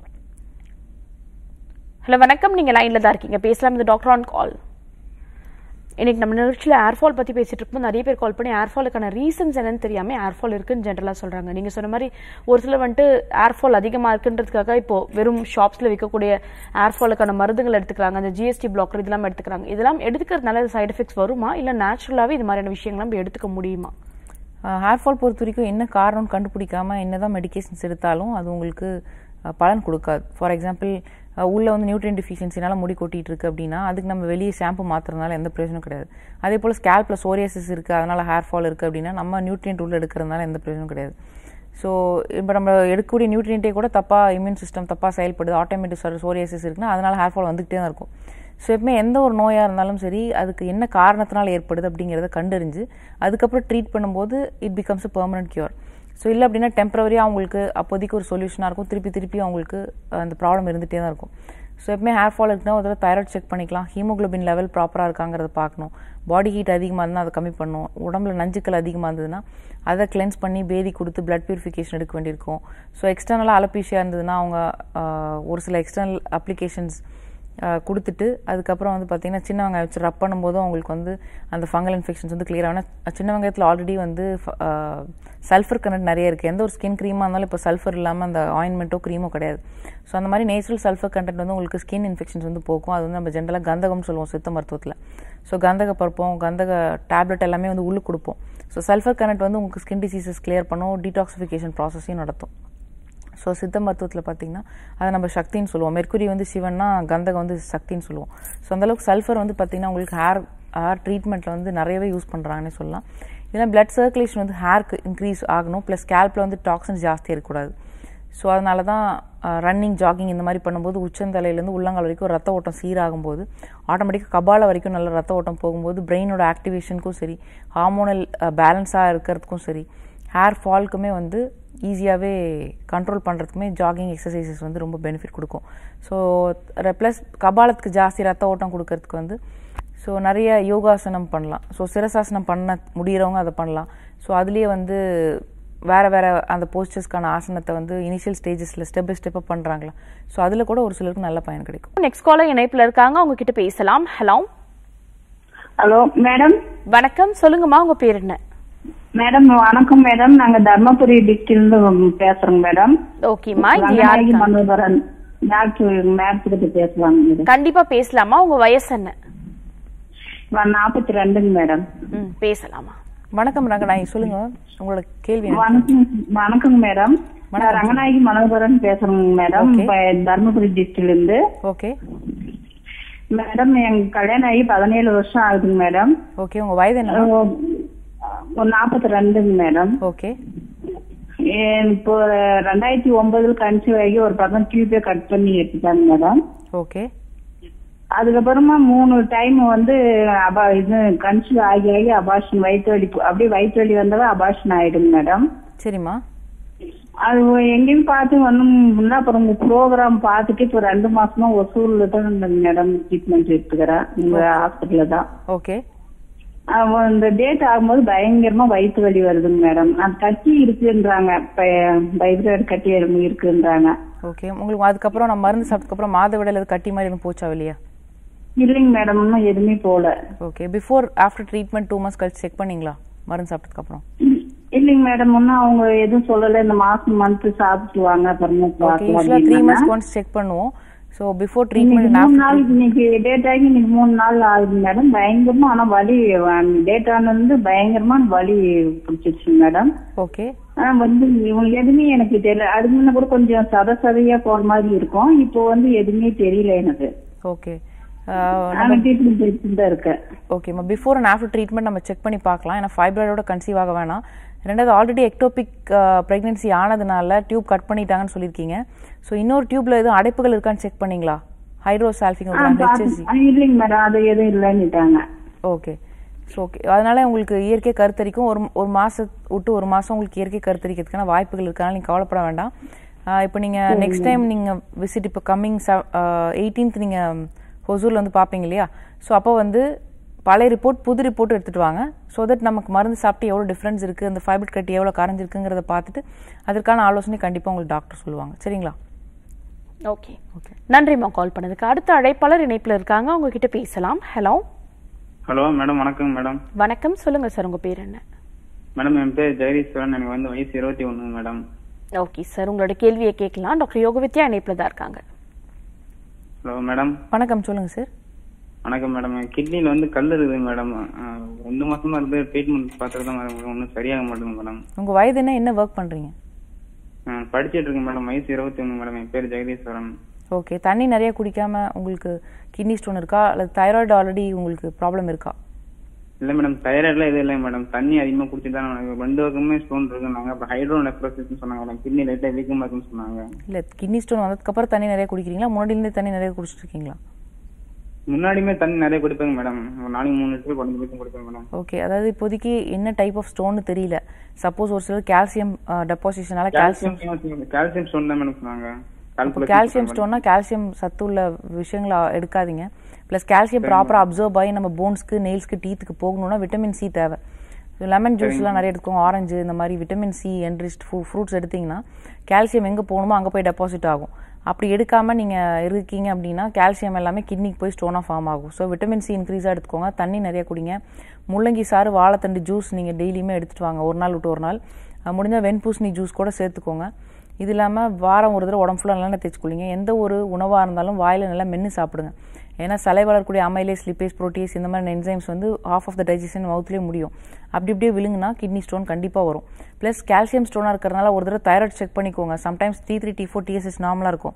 ஹலோ, வணக்கம், நீங்க லைன்ல தான் இருக்கீங்க, பேசலாம். இந்த டாக்டர் ஆன் கால். இன்னைக்கு நம்ம நிகழ்ச்சியில் ஏர்ஃபால் பற்றி பேசிட்டு இருக்கும்போது நிறைய பேர் கால் பண்ணி ஏர்ஃபாலுக்கான ரீசன்ஸ் என்னன்னு தெரியாமல் ஏர்ஃபால் இருக்குன்னு ஜென்ரலாக சொல்கிறாங்க. நீங்கள் சொன்ன மாதிரி ஒரு சிலர் வந்துட்டு ஏர்ஃபால் அதிகமாக இருக்குன்றதுக்காக இப்போ வெறும் ஷாப்ஸில் விற்கக்கூடிய ஏர்ஃபாலுக்கான மருந்துகள் எடுத்துக்கிறாங்க, அந்த ஜிஎஸ்டி பிளாக்கர் இதெல்லாம் எடுத்துக்கிறாங்க. இதெல்லாம் எடுத்துக்கிறதுனால சைடு எஃபெக்ட்ஸ் வருமா, இல்லை நேச்சுரலாகவே இது மாதிரியான விஷயங்கள்லாம் நம்ம எடுத்துக்க முடியுமா? ஹேர்ஃபால் பொறுத்த வரைக்கும் என்ன காரணம்னு கண்டுபிடிக்காமல் என்னதான் மெடிகேஷன்ஸ் எடுத்தாலும் அது உங்களுக்கு பலன் கொடுக்காது. ஃபார் எக்ஸாம்பிள் உள்ள வந்து நியூட்ரியன் டிஃபிஷியன்சினால முடி கொட்டிட்டு இருக்கு அப்படின்னா அதுக்கு நம்ம வெளியே ஷாம்பு மாத்துறதுனால எந்த பிரயோஜனம் கிடையாது. அதே போல் ஸ்கேல்ப்ல சோரியாசிஸ் இருக்குது அதனால ஹேர் ஃபால் இருக்குது அப்படின்னா நம்ம நியூட்ரியன்ட் உள்ள எடுக்கிறதுனால எந்த பிரயோஜனம் கிடையாது. ஸோ இப்போ நம்ம எடுக்கக்கூடிய நியூட்ரியன்ட்டே கூட தப்பாக இம்யூன் சிஸ்டம் தப்பாக செயல்படுது, ஆட்டோமேட்டிக் சோரியாசிஸ் இருக்குன்னா அதனால ஹேர் ஃபால் வந்துகிட்டே தான் இருக்கும். ஸோ எப்பவுமே எந்த ஒரு நோயாக இருந்தாலும் சரி அதுக்கு என்ன காரணத்தினால ஏற்படுது அப்படிங்கிறத கண்டறிஞ்சு அதுக்கப்புறம் ட்ரீட் பண்ணும்போது it becomes a permanent cure. So இல்லை அப்படின்னா டெம்பரவரியாக அவங்களுக்கு அப்போதைக்கு ஒரு சொல்யூஷனாக இருக்கும், திருப்பி அவங்களுக்கு அந்த ப்ராப்ளம் இருந்துகிட்டே தான் இருக்கும். ஸோ எப்பவுமே ஹேர் ஃபால் இருக்குன்னா ஒரு தடவை தைராய்டு செக் பண்ணிக்கலாம், ஹீமோக்ளோபின் லெவல் ப்ராப்பராக இருக்காங்கிறத பார்க்கணும், பாடி ஹீட் அதிகமாக இருந்தால் அதை கம்மி பண்ணணும், உடம்புல நஞ்சுக்கள் அதிகமாக இருந்ததுன்னா அதை கிளென்ஸ் பண்ணி பேதி கொடுத்து பிளட் பியூரிஃபிகேஷன் எடுக்க வேண்டியிருக்கும். ஸோ எக்ஸ்டர்னலாக அலப்பீஷியாக இருந்ததுன்னா அவங்க ஒரு சில எக்ஸ்டர்னல் அப்ளிகேஷன்ஸ் கொடுத்துட்டு அதுக்கப்புறம் வந்து பார்த்தீங்கன்னா சின்ன வெங்காயம் வச்சு ரப் பண்ணும்போதும் அவங்களுக்கு வந்து அந்த ஃபங்கல் இன்ஃபெக்ஷன்ஸ் வந்து கிளியர் ஆகும். சின்ன வெங்காயத்தில் ஆல்ரெடி வந்து சல்ஃபர் கண்டென்ட் நிறைய இருக்குது. எந்த ஒரு ஸ்கின் க்ரீமாக இருந்தாலும் இப்போ சல்ஃபர் இல்லாமல் அந்த ஆயின்மெண்ட்டோ க்ரீமோ கிடையாது. ஸோ அந்த மாதிரி நேச்சுரல் சல்ஃபர் கண்டென்ட் வந்து உங்களுக்கு ஸ்கின் இன்ஃபெக்ஷன்ஸ் வந்து போக்கும். அது வந்து நம்ம ஜென்ரலாக கந்தகம்னு சொல்லுவோம் சித்த மருத்துவத்தில். ஸோ கந்தக பருப்போம் கந்தக டேப்லெட் எல்லாமே வந்து உள்ளுக்கு கொடுப்போம். ஸோ சல்ஃபர் கண்டென்ட் வந்து உங்களுக்கு ஸ்கின் டிசீசஸ் கிளியர் பண்ணும், டீடாக்சிஃபிகேஷன் ப்ராசஸையும் நடத்தும். ஸோ சித்த மருத்துவத்தில் பார்த்தீங்கன்னா அதை நம்ம சக்தின்னு சொல்லுவோம். மெர்க்குரி வந்து சிவன்னா கந்தகம் வந்து சக்தின்னு சொல்லுவோம். ஸோ அந்தளவுக்கு சல்ஃபர் வந்து பார்த்தீங்கன்னா உங்களுக்கு ஹேர் ஹேர் ட்ரீட்மெண்ட்டில் வந்து நிறையவே யூஸ் பண்ணுறாங்கன்னு சொல்லலாம். இதெல்லாம் பிளட் சர்க்குலேஷன் வந்து ஹேருக்கு இன்க்ரீஸ் ஆகணும், ப்ளஸ் ஸ்கேல்பில் வந்து டாக்ஸின்ஸ் ஜாஸ்தி இருக்கக்கூடாது. ஸோ அதனால தான் ரன்னிங் ஜாகிங் இந்த மாதிரி பண்ணும்போது உச்சந்தலையிலேருந்து உள்ளங்கால் வரைக்கும் ரத்த ஓட்டம் சீராகும்போது ஆட்டோமேட்டிக்காக கபால வரைக்கும் நல்ல ரத்த ஓட்டம் போகும்போது பிரெயினோட ஆக்டிவேஷனுக்கும் சரி, ஹார்மோனல் பேலன்ஸாக இருக்கிறதுக்கும் சரி, ஹேர் ஃபால்க்குமே வந்து ஈஸியாகவே கண்ட்ரோல் பண்ணுறதுக்குமே ஜாகிங் எக்ஸசைசஸ் வந்து ரொம்ப பெனிஃபிட் கொடுக்கும். ஸோ ப்ளஸ் கபாலத்துக்கு ஜாஸ்தி ரத்த ஓட்டம் கொடுக்கறதுக்கு வந்து ஸோ நிறைய யோகாசனம் பண்ணலாம். ஸோ சிரசாசனம் பண்ண முடிகிறவங்க அதை பண்ணலாம். ஸோ அதுலேயே வந்து வேறு வேறு அந்த போஸ்டர்ஸ்க்கான ஆசனத்தை வந்து இனிஷியல் ஸ்டேஜஸில் ஸ்டெப் பை ஸ்டெப்பாக பண்ணுறாங்களா, ஸோ அதில் கூட ஒரு சிலருக்கு நல்ல பயன் கிடைக்கும். நெக்ஸ்ட் காலர் இணைப்பில் இருக்காங்க, அவங்க கிட்ட பேசலாம். Hello hello madam. வணக்கம், சொல்லுங்கம்மா, உங்க பேர் என்ன? மேடம் வணக்கம் மேடம், நாங்க தர்மபுரி டிஸ்ட்ரிக்ட்ல இருந்து பேசுறோங்க மேடம். ஓகேம்மா, மனோகரன் டாக்டர் மேடம் கிட்ட பேசலாம். கண்டிப்பா பேசலாமா. உங்க வயசு என்ன? 42 மேடம். பேசலாமா. வணக்கம் ரங்கநாயகி, சொல்லுங்க உங்களோட கேள்வி. வணக்கம் மேடம், ரங்கநாயகி மனோகரன் பேசுறேங்க மேடம், தர்மபுரி டிஸ்ட்ரிக்ட்ல இருந்து. ஓகே மேடம், எங்க கல்யாணம் ஆகி 17 வருஷம் ஆகுதுங்க மேடம். ஓகே, உங்க வயது என்ன? 42 மேடம். ஓகே, இப்போ 2009 கன்சீவ் ஆகி ஒரு பக்கம் டியூபே கட் பண்ணி எடுத்துட்டாங்க மேடம். ஓகே, அதுக்கப்புறமா 3 டைம் வந்து இது கன்சீவ் ஆகி அபார்ஷன், வயிற்று வலி, அப்படியே வயிற்று வலி வந்தாலும் அபார்ஷன் ஆயிடுங்க மேடம். சரிம்மா. அது எங்கேயும் பார்த்து ஒண்ணும், அப்புறம் உங்க ப்ரோக்ராம் பார்த்துட்டு இப்போ 2 மாசமா ஒசூர்ல தான் மேடம் ட்ரீட்மெண்ட் எடுத்துக்கிறேன், உங்க ஹாஸ்பிட்டல்ல தான். ஓகே, இந்த டேட் ஆகும்போது பயங்கரமா வயிற்று வலி வருதுங்க மேடம். அது கட்டி இருக்குன்றாங்க, வைப்ரேட் கட்டி இருக்குன்றாங்க. ஓகே, உங்களுக்கு அதுக்கப்புறம் நம்ம மருந்து சாப்பிட்டதுக்கு அப்புறம் மாதவிடாயில கட்டி மாதிரி எதுவும் போச்சா வெளியா? இல்லைங்க மேடம், இன்னும் எதுவுமே போல. Okay, before after treatment 2 months கழிச்சு செக் பண்ணீங்களா மருந்து சாப்பிட்டதுக்கு அப்புறம்? இல்லைங்க மேடம், இன்னும் அவங்க எதுவும் சொல்லல. இந்த மாசம் மந்த் சாப்பிட்டுவாங்க, அப்புறமா 3 months ஒன்ஸ் செக் பண்ணுவோம். ஸோ பிஃபோர் ட்ரீட்மெண்ட் 3 நாள், இன்னைக்கு டேட் ஆகி இன்னைக்கு 3 நாள் ஆகுது மேடம். பயங்கரமா, ஆனா வலி டேட் ஆனது பயங்கரமா வலி பிடிச்சிருச்சு மேடம். ஓகே, வந்து இவங்க எதுவுமே எனக்கு தெரியல. அதுக்கு முன்ன கூட கொஞ்சம் சதையா போற மாதிரி இருக்கும், இப்போ வந்து எதுவுமே தெரியல எனக்கு. ஓகே, ஓகேம்மா, பிஃபோர் அண்ட் ஆஃப்டர் ட்ரீட்மெண்ட் நம்ம செக் பண்ணி பார்க்கலாம். ஏன்னா ஃபைப்ராய்டோட கன்சீவ் ஆக வேணாம். ரெண்டாவது, ஆல்ரெடி எக்டோபிக் பிரெக்னன்சி ஆனதுனால டியூப் கட் பண்ணிட்டாங்கன்னு சொல்லியிருக்கீங்க. ஸோ இன்னொரு டியூப்ல எதுவும் அடைப்புகள் இருக்கான்னு செக் பண்ணீங்களா? ஹைட்ரோசால்ஃபிங் இல்லைங்க மேடம், அது எதுவும் இல்லைன்னுட்டாங்க. ஓகே, ஸோ ஓகே, அதனால உங்களுக்கு இயற்கை கருத்தரிக்கும் ஒரு மாசம் விட்டு 1 மாசம் உங்களுக்கு இயற்கை கருத்தரிக்கிறதுக்கான வாய்ப்புகள் இருக்கனால நீங்கள் கவலைப்பட வேண்டாம். இப்போ நீங்கள் நெக்ஸ்ட் டைம் நீங்கள் விசிட் இப்போ கம்மிங் 18th நீங்கள் ஹொசூரில் வந்து பார்ப்பீங்க இல்லையா? ஸோ அப்போ வந்து பழைய ரிப்போர்ட் புது ரிப்போர்ட் எடுத்துகிட்டு வாங்க. ஸோ தட் நமக்கு மருந்து சாப்பிட்டு எவ்வளோ டிஃப்ரென்ஸ் இருக்குது, அந்த ஃபைப்ரட் கட்டி எவ்வளோ கரைஞ்சிருக்குங்கிறத பார்த்துட்டு அதற்கான ஆலோசனை கண்டிப்பாக உங்களுக்கு டாக்டர் சொல்லுவாங்க. சரிங்களா? ஓகே ஓகே, நன்றிம்மா கால் பண்ணதுக்கு. அடுத்த அழைப்பாளர் இணைப்பில் இருக்காங்க, அவங்க கிட்ட பேசலாம். Hello hello madam. வணக்கம் மேடம். வணக்கம், சொல்லுங்க சார், உங்க பேர் என்ன? மேடம், என் பேர் ஜெகதீஸ்வரன், எனக்கு வந்து வயசு 21 மேடம். ஓகே சார், உங்களோட கேள்வியை கேட்கலாம். டாக்டர் யோகவித்யா இணைப்பில் தான் இருக்காங்க. Hello madam. வணக்கம், சொல்லுங்க சார். வணக்கம் மேடம். கிட்னில வந்து கல் இருக்குது மேடம். 2 மாசமா இருந்து ட்ரீட்மெண்ட் பார்த்துட்டு தான் மேடம், ஒன்றும் சரியாக மாட்டேங்குது மேடம். உங்க வயது என்ன ஒர்க் பண்றீங்க? படிச்சுட்டு இருக்கேன் மேடம். வயசு 21 மேடம். என் பேர் ஜெகதீஸ்வரன். ஓகே, தண்ணி நிறைய குடிக்காம உங்களுக்கு கிட்னி ஸ்டோன் இருக்கா அல்லது தைராய்டு ஆல்ரெடி உங்களுக்கு ப்ராப்ளம் இருக்கா? இல்ல மேடம், தைராய்டுலாம் எதுவும் இல்லை மேடம். தண்ணி அதிகமாக குடிச்சு தான் 2 பக்கமே ஸ்டோன் இருக்குன்னாங்க. அப்புறம் ஹைட்ரோநெஃப்ரோசிஸ்னு சொன்னாங்க மேடம். கிட்னி லைட்டா வீக்கமா இருக்குன்னு சொன்னாங்க. இல்ல, கிட்னி ஸ்டோன் வந்ததுக்கு அப்புறம் தண்ணி நிறைய குடிக்கிறீங்களா, முன்னாடியிலேருந்தே தண்ணி நிறைய குடிச்சிட்டு இருக்கீங்களா? முன்னாடியுமே தண்ணி நிறைய குடிப்பேங்க மேடம். ஒரு நாளைக்கு 3 லிட்டர் குடிப்பேன் மேடம். ஓகே, அதாவது இப்போதைக்கு என்ன டைப் ஆஃப் ஸ்டோன் தெரியல. சப்போஸ் ஒரு சிலர் கால்சியம் டெபாசிஷனால கால்சியம் ஸ்டோன் தான் மேடம் சொன்னாங்க. கால்சியம் ஸ்டோன்னா கால்சியம் சத்து உள்ள விஷயங்களை எடுக்காதீங்க. பிளஸ் கால்சியம் ப்ராப்பரா அப்சர்வ் ஆகி நம்ம போன்ஸ்க்கு, நெயில்ஸ்க்கு, டீத்துக்கு போகணும்னா விட்டமின் சி தேவை. லெமன் ஜூஸ்லாம் நிறைய எடுத்துக்கோங்க, ஆரஞ்சு இந்த மாதிரி விட்டமின் சி என்ரிச்ட் ஃப்ரூட்ஸ் எடுத்தீங்கன்னா கால்சியம் எங்கே போகணுமோ அங்கே போய் டெபாசிட் ஆகும். அப்படி எடுக்காமல் நீங்கள் இருக்கீங்க அப்படின்னா கால்சியம் எல்லாமே கிட்னிக்கு போய் ஸ்டோனாக ஃபார்ம் ஆகும். ஸோ விட்டமின் சி இன்க்ரீஸாக எடுத்துக்கோங்க, தண்ணி நிறைய குடிங்க, முள்ளங்கி சாறு, வாழைத்தண்டு ஜூஸ் நீங்கள் டெய்லியுமே எடுத்துகிட்டு வாங்க, ஒரு நாள் விட்டு ஒரு நாள். முடிஞ்சால் வெண்பூசணி ஜூஸ் கூட சேர்த்துக்கோங்க. இது இல்லாமல் வாரம் ஒரு தடவை உடம்பு ஃபுல்லாக நல்லா தேய்ச்சிக்கொள்ளிங்க. எந்த ஒரு உணவாக இருந்தாலும் வாயில் நல்லா மென்று சாப்பிடுங்க. ஏன்னா சலை வளரக்கூடிய அமைலேஸ், லிப்பேஸ், புரோட்டீஸ் இந்த மாதிரி என்சைம்ஸ் வந்து half ஆஃப் த டைஜஷன் மவுத்லேயே முடியும். அப்படி இப்படியே விழுங்குனா கிட்னி ஸ்டோன் கண்டிப்பாக வரும். ப்ளஸ் கால்சியம் ஸ்டோனாக இருக்கிறதுனால ஒரு தடவை தைராய்டு செக் பண்ணிக்கோங்க. சம்டைம்ஸ் T3, T4, TSH நார்மலாக இருக்கும்.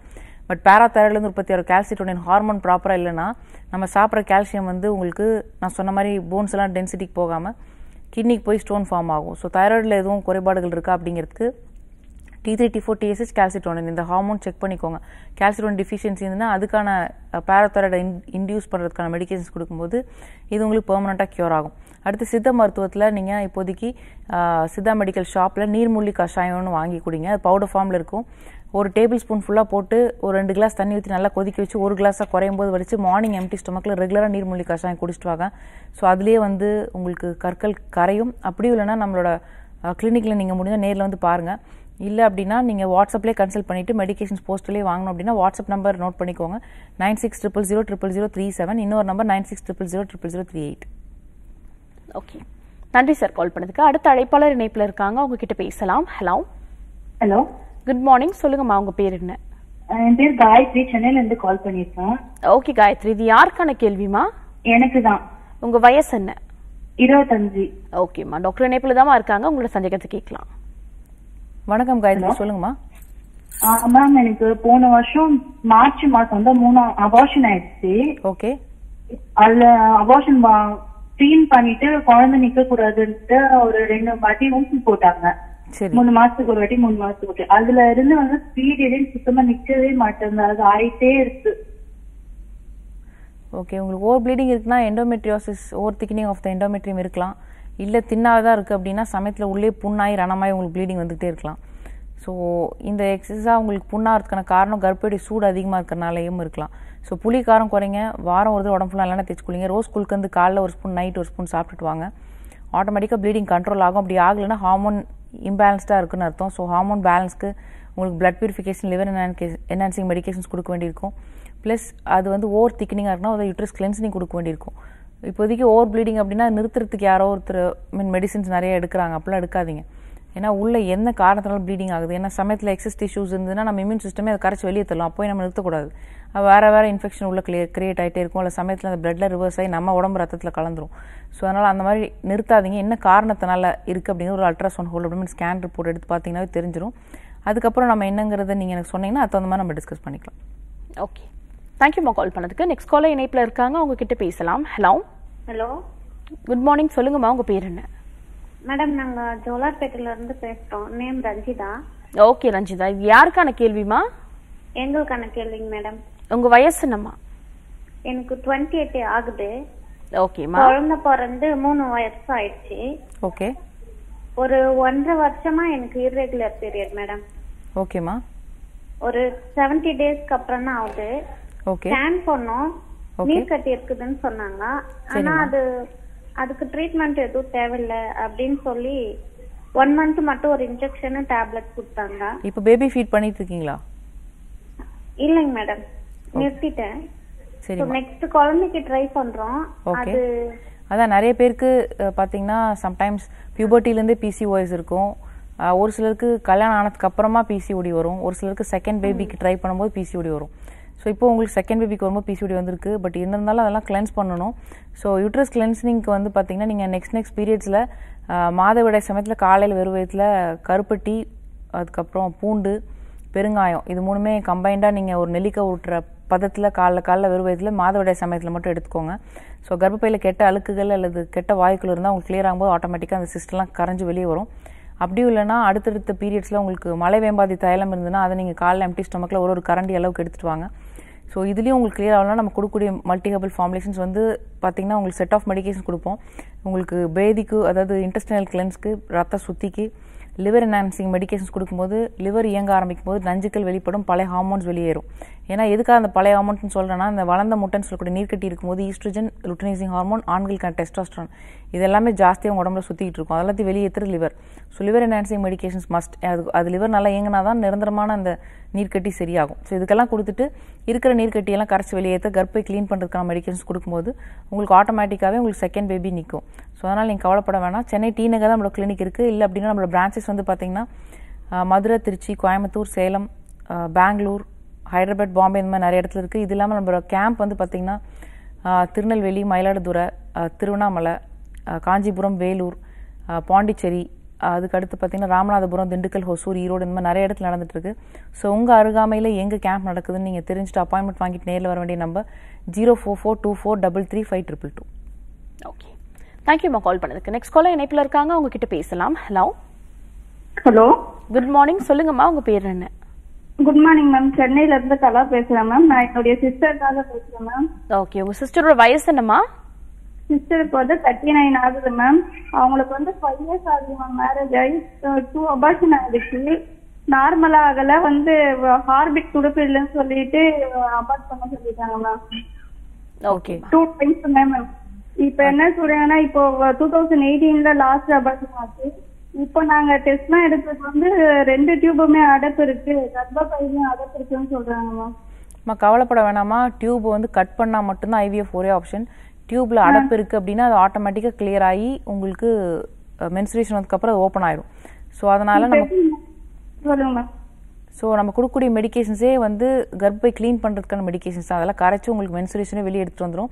பட் பேராதைராய்ட்லேருந்து உற்பத்தி ஆகிற கால்சிட்டோனின் ஹார்மோன் ப்ராப்பராக இல்லைன்னா நம்ம சாப்பிட்ற கால்சியம் வந்து உங்களுக்கு நான் சொன்ன மாதிரி போன்ஸ் எல்லாம் டென்சிட்டிக்கு போகாமல் கிட்னிக்கு போய் ஸ்டோன் ஃபார்ம் ஆகும். ஸோ தைராய்டில் எதுவும் குறைபாடுகள் இருக்கா அப்படிங்கிறதுக்கு T3, T4, TSH, கால்சிட்டோனின் இந்த ஹார்மோன் செக் பண்ணிக்கோங்க. கால்சிட்டோனின் டிஃபிஷியன்சி இருந்ததுன்னா அதுக்கான பேராதைராய்டை இன்டியூஸ் பண்ணுறதுக்கான மெடிகேஷன்ஸ் கொடுக்கும்போது இது உங்களுக்கு பெர்மனெண்ட்டாக க்யூர் ஆகும். அடுத்து சித்த மருத்துவத்தில் நீங்கள் இப்போதைக்கு சித்தா மெடிக்கல் ஷாப்பில் நீர்மூழ்கி கஷாயம்னு வாங்கி குடிங்க. அது பவுடர் ஃபார்மில் இருக்கும். ஒரு டேபிள் ஸ்பூன் ஃபுல்லாக போட்டு ஒரு 2 கிளாஸ் தண்ணி ஊற்றி நல்லா கொதிக்க வச்சு 1 கிளாஸாக குறையும் போது வடித்து மார்னிங் எம்டி ஸ்டொமக்கில் ரெகுலராக நீர்மூழ்கி கஷாயம் குடிச்சிட்டு வாங்க. ஸோ அதுலேயே வந்து உங்களுக்கு கற்கள் கரையும். அப்படியும் இல்லைன்னா நம்மளோட கிளினிக்கில் நீங்கள் முடிஞ்சால் நேரில் வந்து பாருங்கள். இல்லை அப்படின்னா நீங்கள் வாட்ஸ்அப்லேயே கன்சல்ட் பண்ணிவிட்டு மெடிகேஷன்ஸ் போஸ்ட்லேயே வாங்கணும் அப்படின்னா வாட்ஸ்அப் நம்பர் நோட் பண்ணிக்கோங்க. 9600000037. இன்னொரு நம்பர் 9600000038. ஓகே, நன்றி சார் கால் பண்ணதுக்கு. அடுத்த அழைப்பாளர் இணைப்பில் இருக்காங்க, அவங்க கிட்ட பேசலாம். Hello hello, good morning. சொல்லுங்கம்மா, உங்க பேர் என்ன? என் பேர் காயத்ரி, சென்னையில இருந்து கால் பண்ணிருக்கேன். ஓகே காயத்ரி, இது யாருக்கான கேள்விமா? எனக்கு தான். உங்க வயசு என்ன? 25. ஓகேம்மா, டாக்டர் இணைப்பில் தான் இருக்காங்க, உங்களோட சந்தேகத்தை கேட்கலாம். வணக்கம் காயத்ரி, சொல்லுங்கம்மா. மேம், எனக்கு போன வருஷம் மார்ச் மாசம் வந்து 3 அபார்ஷன் ஆயிடுச்சு. ஓகே. அதுல அபார்ஷன் க்ளீன் பண்ணிட்டு குழந்தை நிக்க கூடாதுன்ட்டு ஒரு 2 வாட்டி ஊசி போட்டாங்க. 3 மாசத்துக்கு ஒரு வாட்டி 3 மாசத்துக்கு ஒரு. அதுல இருந்து வந்து பீரியட் சுத்தமா நிக்கவே மாட்டேங்குது, அது ஆயிட்டே இருக்கு. ஓகே, உங்களுக்கு ஓவர் ப்ளீடிங் இருக்குன்னா endometriosis, over thickening of the endometrium இருக்கலாம். இல்லை தின்னாதான் இருக்குது அப்படின்னா சமயத்தில் உள்ளே புண்ணாகி ரணமாகி உங்களுக்கு ப்ளீடிங் வந்துகிட்டே இருக்கலாம். ஸோ இந்த எக்ஸஸாக உங்களுக்கு புண்ணாகிறதுக்கான காரணம் கர்ப்பப்பை சூடு அதிகமாக இருக்கிறனாலையும் இருக்கலாம். ஸோ புளி காரம் குறைங்க, வாரம் ஒரு உடம்பு ஃபுல்லாக நல்லா தேய்ச்சி குளிங்க. ரோஸ் குளுக்கு வந்து காலைல 1 ஸ்பூன், நைட் 1 ஸ்பூன் சாப்பிட்டுட்டு வாங்க. ஆட்டோமேட்டிக்காக ப்ளீடிங் கண்ட்ரோல் ஆகும். அப்படி ஆகலைன்னா ஹார்மோன் இம்பேலன்ஸ்டாக இருக்குன்னு அர்த்தம். ஸோ ஹார்மோன் பேலன்ஸ்க்கு உங்களுக்கு blood purification, liver enhancing medications கொடுக்க வேண்டியிருக்கும். ப்ளஸ் அது வந்து ஓவர் திக்னிங்காக இருக்குன்னா அதை யூட்ரஸ் கிளென்சிங் கொடுக்க வேண்டியிருக்கும். இப்போதைக்கு ஓவர் ப்ளீடிங் அப்படின்னா நிறுத்துறதுக்கு யாரோ ஒருத்தர் மெடிசின்ஸ் நிறைய எடுக்கிறாங்க, அப்படிலாம் எடுக்காதீங்க. ஏன்னா உள்ள என்ன காரணத்தினால ப்ளீடிங் ஆகுது, ஏன்னா சமயத்தில் எக்ஸஸ் டிஷ்யூஸ் இருந்ததுன்னா நம்ம இம்யூன் சிஸ்டமே அதை கரைச்சி வெளியே தரலாம். அப்போயே நம்ம நிறுத்தக்கூடாது. வேறு இன்ஃபெக்ஷன் உள்ள கிரியேட் ஆகிட்டே இருக்கும். இல்லை சமயத்தில் அந்த பிளட்டில் ரிவர்ஸ் ஆகி நம்ம உடம்பு ரத்தத்தில் கலந்துரும். ஸோ அதனால் அந்த மாதிரி நிறுத்தாதீங்க. என்ன காரணத்தினால இருக்குது அப்படிங்கிற ஒரு அல்ட்ராசவுண்ட் ஹோல் அப்படின்னு ஸ்கேன் ரிப்போர்ட் எடுத்து பார்த்தீங்கன்னாவே தெரிஞ்சிடும். அதுக்கப்புறம் நம்ம என்னங்கிறத நீங்கள் எனக்கு சொன்னீங்கன்னா அது தகுந்த மாதிரி நம்ம டிஸ்கஸ் பண்ணிக்கலாம். ஓகே, தேங்க்யூம்மா கால் பண்ணதுக்கு. நெக்ஸ்ட் காலர் இணைப்பில் இருக்காங்க, அவங்க கிட்ட பேசலாம். Hello hello, good morning. சொல்லுங்கம்மா, உங்க பேர் என்ன? மேடம், நாங்க ஜோலார்பேட்டையில இருந்து பேசுறோம். நேம் ரஞ்சிதா. ஓகே ரஞ்சிதா, இது யாருக்கான கேள்விமா? எங்களுக்கான கேள்விங்க மேடம். உங்க வயசு என்னம்மா? எனக்கு 28 ஆகுது. ஓகேம்மா. குழந்தை பிறந்து 3 வருஷம் ஆயிடுச்சு. ஓகே. ஒரு 1.5 வருஷமா எனக்கு இர்ரெகுலர் பீரியட் மேடம். ஓகேம்மா. ஒரு 70 டேஸ்க்கு அப்புறம் தான் ஆகுது. ஓகே. ஸ்கேன் பண்ணோம், நீர் கட்டி இருக்குதுன்னு சொன்னாங்க. ஆனா அதுக்கு ட்ரீட்மெண்ட் எதுவும் தேவையில்லை அப்படின்னு சொல்லி 1 மந்த் மட்டும் ஒரு இன்ஜெக்ஷன் டேப்லெட் கொடுத்தாங்க. இப்போ பேபி ஃபீட் பண்ணிட்டு இருக்கீங்களா? இல்லைங்க மேடம், நிறுத்திட்டேன். சரி, நெக்ஸ்ட் குழந்தைக்கு ட்ரை பண்றோம். அது அதான் நிறைய பேருக்கு பாத்தீங்கன்னா சம்டைம்ஸ் பியூபர்ட்டிலேருந்தே PCOS இருக்கும். ஒரு சிலருக்கு கல்யாணம் ஆனதுக்கு அப்புறமா PCOD வரும். ஒரு சிலருக்கு செகண்ட் பேபிக்கு ட்ரை பண்ணும்போது PCOD வரும். ஸோ இப்போ உங்களுக்கு செகண்ட் பேபிக்கு வரும்போது PCOD வந்திருக்கு. பட் இருந்தாலும் அதெல்லாம் கிளென்ஸ் பண்ணணும். ஸோ யூட்ரஸ் கிளென்சிங்க்கு வந்து பார்த்தீங்கன்னா நீங்கள் நெக்ஸ்ட் பீரியட்ஸில் மாதவிடாய் சமயத்தில் காலையில் வெறும் வயிற்றில் கருப்பட்டி, அதுக்கப்புறம் பூண்டு, பெருங்காயம், இது 3மே கம்பைண்டாக நீங்கள் ஒரு நெல்லிக்காய் ஊட்டுற பதத்தில் காலைல வெறும் வயிற்றில் மாதவிடாய் சமயத்தில் மட்டும் எடுத்துக்கோங்க. ஸோ கர்ப்பப்பையில் கெட்ட அழுக்குகள் அல்லது கெட்ட வாய்க்குள் இருந்தால் உங்களுக்கு கிளியர் ஆகும்போது ஆட்டோமேட்டிக்காக அந்த சிஸ்டெல்லாம் கரைஞ்சி வெளியே வரும். அப்படியும் இல்லைனா அடுத்தடுத்த பீரியட்ஸில் உங்களுக்கு மலை வேம்பாதி தைலம் இருந்ததுன்னா அதை நீங்கள் காலைல எம்டி ஸ்டொமக்கில் ஒரு கரண்டி அளவுக்கு எடுத்துகிட்டு வாங்க. ஸோ இதுலேயும் உங்களுக்கு கிளியர் ஆகலாம். நம்ம கொடுக்கக்கூடிய மல்டிஹெர்பல் ஃபார்முலேஷன்ஸ் வந்து பார்த்திங்கன்னா உங்களுக்கு செட் ஆஃப் மெடிகேஷன் கொடுப்போம். உங்களுக்கு பேதிக்கு, அதாவது இன்டெஸ்டினல் கிளென்ஸ்க்கு, ரத்த சுத்திக்கு, லிவர் என்ஹான்சிங் மெடிகேஷன்ஸ் கொடுக்கும்போது லிவர் இயங்க ஆரம்பிக்கும் போது நஞ்சுக்கள் வெளிப்படும், பழைய ஹார்மோன்ஸ் வெளியேறும். ஏன்னா எதுக்காக அந்த பழைய ஹார்மோன்ஸ்னு சொல்கிறேன்னா, அந்த வளர்ந்த முட்டைன்னு சொல்லக்கூடிய நீர்க்கட்டி இருக்கும்போது ஈஸ்ட்ரோஜன், லுட்டனைசிங் ஹார்மோன், ஆண்களுக்கான டெஸ்டோஸ்டரான், இது எல்லாமே ஜாஸ்தியாக உடம்புல சுற்றிக்கிட்டு இருக்கும். அதெல்லாத்தையும் வெளியேற்றுறது liver. So liver enhancing medications must. அது லிவர் நல்லா இயங்கினா தான் நிரந்தரமான அந்த நீர்க்கட்டி சரியாகும். ஸோ இதுக்கெல்லாம் கொடுத்துட்டு இருக்கிற நீர்க்கட்டியெல்லாம் கரைச்சி வெளியேற்ற கர்ப்பை க்ளீன் பண்ணுறதுக்கான மெடிகேஷன்ஸ் கொடுக்கும்போது உங்களுக்கு ஆட்டோமேட்டிக்காகவே உங்களுக்கு செகண்ட் பேபி நிற்கும். ஸோ அதனால் நீங்கள் கவலைப்பட வேணாம். சென்னை டி நகர் தான் நம்மளோட கிளினிக் இருக்குது. இல்லை அப்படின்னா நம்மளோட பிரான்ச்சஸ் வந்து பார்த்தீங்கன்னா மதுரை, திருச்சி, கோயம்புத்தூர், சேலம், பெங்களூர், ஹைதராபாத், பாம்பே, இந்த மாதிரி நிறைய இடத்துல இருக்குது. இது இல்லாமல் நம்மளோட கேம்ப் வந்து பார்த்திங்கன்னா திருநெல்வேலி, மயிலாடுதுறை, திருவண்ணாமலை, காஞ்சிபுரம், வேலூர், பாண்டிச்சேரி, அதுக்கு அடுத்து பார்த்தீங்கன்னா ராமநாதபுரம், திண்டுக்கல், ஹொசூர், ஈரோடு இந்த மாதிரி நிறைய இடத்துல நடந்துட்டு இருக்கு. ஸோ உங்கள் அருகாமையில் எங்கே கேம்ப் நடக்குதுன்னு நீங்கள் தெரிஞ்சுட்டு அப்பாயின்மெண்ட் வாங்கிட்டு நேரில் வர வேண்டிய நம்பர் 04424335222. ஓகே, தேங்க்யூம்மா கால் பண்ணதுக்கு. நெக்ஸ்ட் காலர் இணைப்பில் இருக்காங்க, உங்ககிட்ட பேசலாம். Hello hello, good morning. சொல்லுங்கம்மா, உங்க பேர் என்ன? Good morning ma'am. சென்னையில இருந்து கலா பேசுறேன் மேம். நான் என்னுடைய சிஸ்டருக்காக பேசுறேன் மேம். ஓகே, உங்க சிஸ்டரோட வயசு என்னம்மா? சிஸ்டருக்கு வந்து 39 ஆகுது மேம். அவங்களுக்கு வந்து 5 இயர்ஸ் ஆகுது மேம் மேரேஜ் ஆகி. 2 அபார்ஷன் ஆயிடுச்சு. நார்மலா ஆகல, வந்து ஹார்பிட் துடுப்பு இல்லைன்னு சொல்லிட்டு அபார்ட் பண்ண சொல்லிட்டாங்க மேம். Okay, 2 times ma'am. இப்ப என்ன சொல்றாங்கன்னா, இப்போ 2018ல லாஸ்ட் அபார்ஷன் ஆச்சு. இப்போ நாங்க டெஸ்ட்லாம் எடுத்தது வந்து 2 டியூபுமே அடைப்பு இருக்கு, கர்ப்பப்பையிலும் அடைப்பு இருக்குன்னு சொல்றாங்க மேம். கவலைப்பட வேணாமா. டியூப் வந்து கட் பண்ணா மட்டும்தான் IVF ஒரே ஆப்ஷன். டியூப்ல அடைப்பு இருக்கு அப்படின்னா அது ஆட்டோமேட்டிக்கா கிளியர் ஆகி உங்களுக்கு மென்சுரேஷன் வந்ததுக்கப்புறம் அது ஓப்பன் ஆயிடும். ஸோ அதனால நம்ம கொடுக்கக்கூடிய மெடிகேஷன்ஸே வந்து கர்ப்பை கிளீன் பண்றதுக்கான மெடிகேஷன்ஸ் தான். அதெல்லாம் கரைச்சி உங்களுக்கு மென்சுரேஷனே வெளியே எடுத்துட்டு வந்துடும்.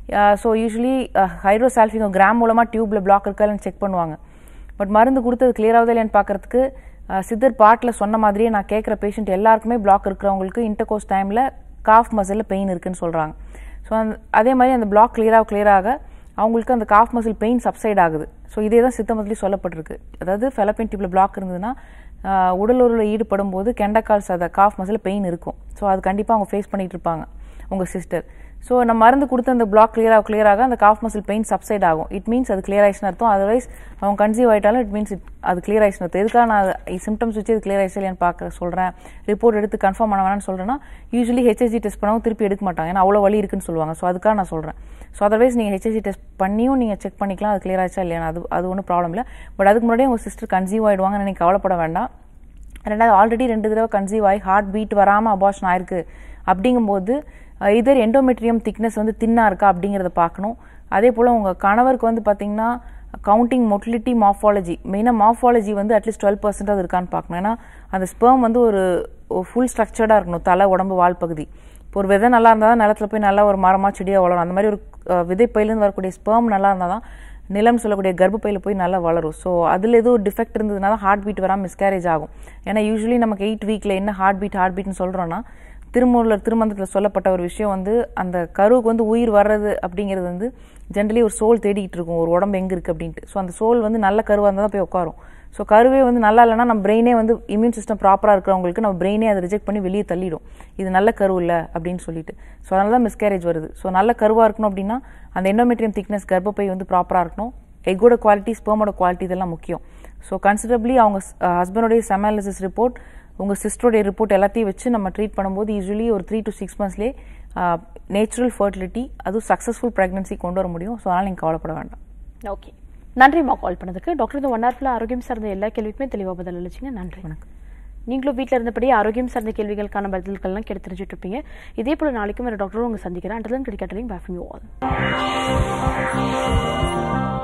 ஸோ யூஸ்வலி ஹைட்ரோசால்ஃபிங்கோ கிராம் மூலமா டியூப்ல பிளாக் இருக்கா இல்லைன்னு செக் பண்ணுவாங்க. பட் மருந்து கொடுத்தது கிளியர் ஆகுதா இல்லையான்னு பார்க்கறதுக்கு சித்தர் பாட்டில் சொன்ன மாதிரியே நான் கேட்குற பேஷண்ட் எல்லாருக்குமே பிளாக் இருக்கிறவங்களுக்கு இன்டர்கோர்ஸ் டைமில் காஃப் மசிலில் பெயின் இருக்குன்னு சொல்கிறாங்க. ஸோ அதே மாதிரி அந்த பிளாக் கிளியராக அவங்களுக்கு அந்த காஃப் மசில் பெயின் சப்சைட் ஆகுது. ஸோ இதே தான் சித்த மசிலையும் சொல்லப்பட்டிருக்கு. அதாவது ஃபெலப்பியன் டியூப்ல பிளாக் இருந்ததுன்னா உடல் உறவில் ஈடுபடும் போது கெண்டக்கால்ஸ் அதை காஃப் மசில் பெயின் இருக்கும். ஸோ அது கண்டிப்பாக அவங்க ஃபேஸ் பண்ணிட்டு இருப்பாங்க உங்கள் சிஸ்டர். ஸோ நம்ம மருந்து கொடுத்து அந்த பிளாக் கிளியராக அந்த காஃப் மசில் பெயின் சப்சைட் ஆகும். இட் மீன்ஸ் அது கிளியர் ஆயிடுச்சுன்னு அர்த்தம். அதர்வைஸ் அவங்க கன்சீவ் ஆயிட்டாலும் இட் மீன்ஸ் அது கிளியர் ஆயிடுச்சுன்னு அர்த்தம். எதுக்காக நான் சிம்டம்ஸ் வச்சு அது கிளியர் ஆயிடுச்சு இல்லையான்னு பார்க்க சொல்கிறேன், ரிப்போர்ட் எடுத்து கன்ஃபார்ம் பண்ண வேணாம்னு சொல்கிறேன்னா, யூஸ்வலி HSG டெஸ்ட் பண்ணவும் திருப்பி எடுக்க மாட்டாங்க, ஏன்னா அவ்வளோ வலி இருக்குன்னு சொல்லுவாங்க. ஸோ அதுக்காக நான் சொல்கிறேன். ஸோ அதர்வைஸ் நீங்கள் HSG டெஸ்ட் பண்ணியும் நீங்கள் செக் பண்ணிக்கலாம் அது கிளியர் ஆயிடுச்சா இல்லையா, அது ஒன்றும் ப்ராப்ளம் இல்லை. பட் அதுக்கு முன்னாடியே உங்கள் சிஸ்டர் கன்சீவ் ஆகிடுவாங்கன்னு நீங்கள் கவலைப்பட வேண்டாம். ரெண்டாவது ஆல்ரெடி 2 தடவை கன்சீவ் ஆகி ஹார்ட் பீட் வராமல் அபார்ஷன் ஆயிருக்கு அப்படிங்கும்போது இதர் எண்டோமெட்ரியம் திக்னஸ் வந்து தின்னா இருக்கா அப்படிங்கிறத பார்க்கணும். அதே போல் உங்கள் கணவருக்கு வந்து பார்த்தீங்கன்னா கவுண்டிங் மொட்டிலிட்டி மார்ஃபாலஜி, மெயினாக மார்ஃபாலஜி வந்து அட்லீஸ்ட் 12% அது இருக்கான்னு பார்க்கணும். ஏன்னா அந்த ஸ்பெர்ம் வந்து ஒரு ஃபுல் ஸ்ட்ரக்சர்டாக இருக்கணும், தலை, உடம்பு, வால் பகுதி. இப்போ ஒரு விதை நல்லா இருந்தால் தான் நிலத்தில் போய் நல்லா ஒரு மரமாக செடியாக வளரும். அந்த மாதிரி ஒரு விதைப்பையிலேருந்து வரக்கூடிய ஸ்பெர்ம் நல்லா இருந்தால் தான் நிலம் சொல்லக்கூடிய கர்ப்பப்பையில் போய் நல்லா வளரும். ஸோ அதில் ஏதோ டிஃபெக்ட் இருந்ததுனால ஹார்ட் பீட் வராமல் மிஸ்கேரேஜ் ஆகும். ஏன்னா யூஸ்வலி நமக்கு 8 வீக்கில் என்ன ஹார்ட் பீட்னு சொல்கிறோன்னா, திருமந்தத்தில் சொல்லப்பட்ட ஒரு விஷயம் வந்து அந்த கருவுக்கு வந்து உயிர் வர்றது அப்படிங்கிறது வந்து ஜென்ரலி ஒரு சோல் தேடிக்கிட்டு இருக்கும், ஒரு உடம்பு எங்கே இருக்குது அப்படின்ட்டு. ஸோ அந்த சோல் வந்து நல்ல கருவாக இருந்தால் தான் போய் உட்காரும். ஸோ கருவே வந்து நல்லா இல்லைன்னா நம்ம பிரெயினே வந்து இம்யூன் சிஸ்டம் ப்ராப்பராக இருக்கிறவங்களுக்கு நம்ம பிரெயினே அதை ரிஜெக்ட் பண்ணி வெளியே தள்ளிடும், இது நல்ல கரு இல்லை அப்படின்னு சொல்லிட்டு. ஸோ அதனால தான் மிஸ்கேரேஜ் வருது. ஸோ நல்ல கருவாக இருக்கணும் அப்படின்னா அந்த எண்டோமெட்ரியம் திக்னஸ் கர்ப்பப்பை வந்து ப்ராப்பராக இருக்கணும். எக்கோட குவாலிட்டி, ஸ்பெர்மோட குவாலிட்டி இதெல்லாம் முக்கியம். ஸோ கன்சிடரபிளி அவங்க ஹஸ்பண்டோடைய செமாலிசிஸ் ரிப்போர்ட், உங்கள் சிஸ்டருடைய ரிப்போர்ட் எல்லாத்தையும் வச்சு நம்ம ட்ரீட் பண்ணும்போது யூஸ்வலி ஒரு 3 to 6 monthsலேயே நேச்சுரல் ஃபர்டிலிட்டி, அதுவும் சக்ஸஸ்ஃபுல் ப்ரெக்னன்சி கொண்டு வர முடியும். ஸோ அதனால் நீங்கள் கவலைப்பட வேண்டாம். ஓகே, நன்றிம்மா கால் பண்ணதுக்கு. டாக்டர் இந்த 1 hour ஆரோக்கியம் சார்ந்த எல்லா கேள்விக்குமே தெளிவாக பதில் அளிச்சிங்க. நன்றி. வணக்கம். நீங்களும் வீட்டில் இருந்தபடி ஆரோக்கியம் சார்ந்த கேள்விகளுக்கான பதில்கள்லாம் கேட்டு தெரிஞ்சுட்டு இருப்பீங்க. இதே போல் நாளைக்கும் வேறு டாக்டரும் உங்களை சந்திக்கிறேன். அண்டர்லன் கிடைக்காட்டலையும் பேஃபிங் யூ ஆல்.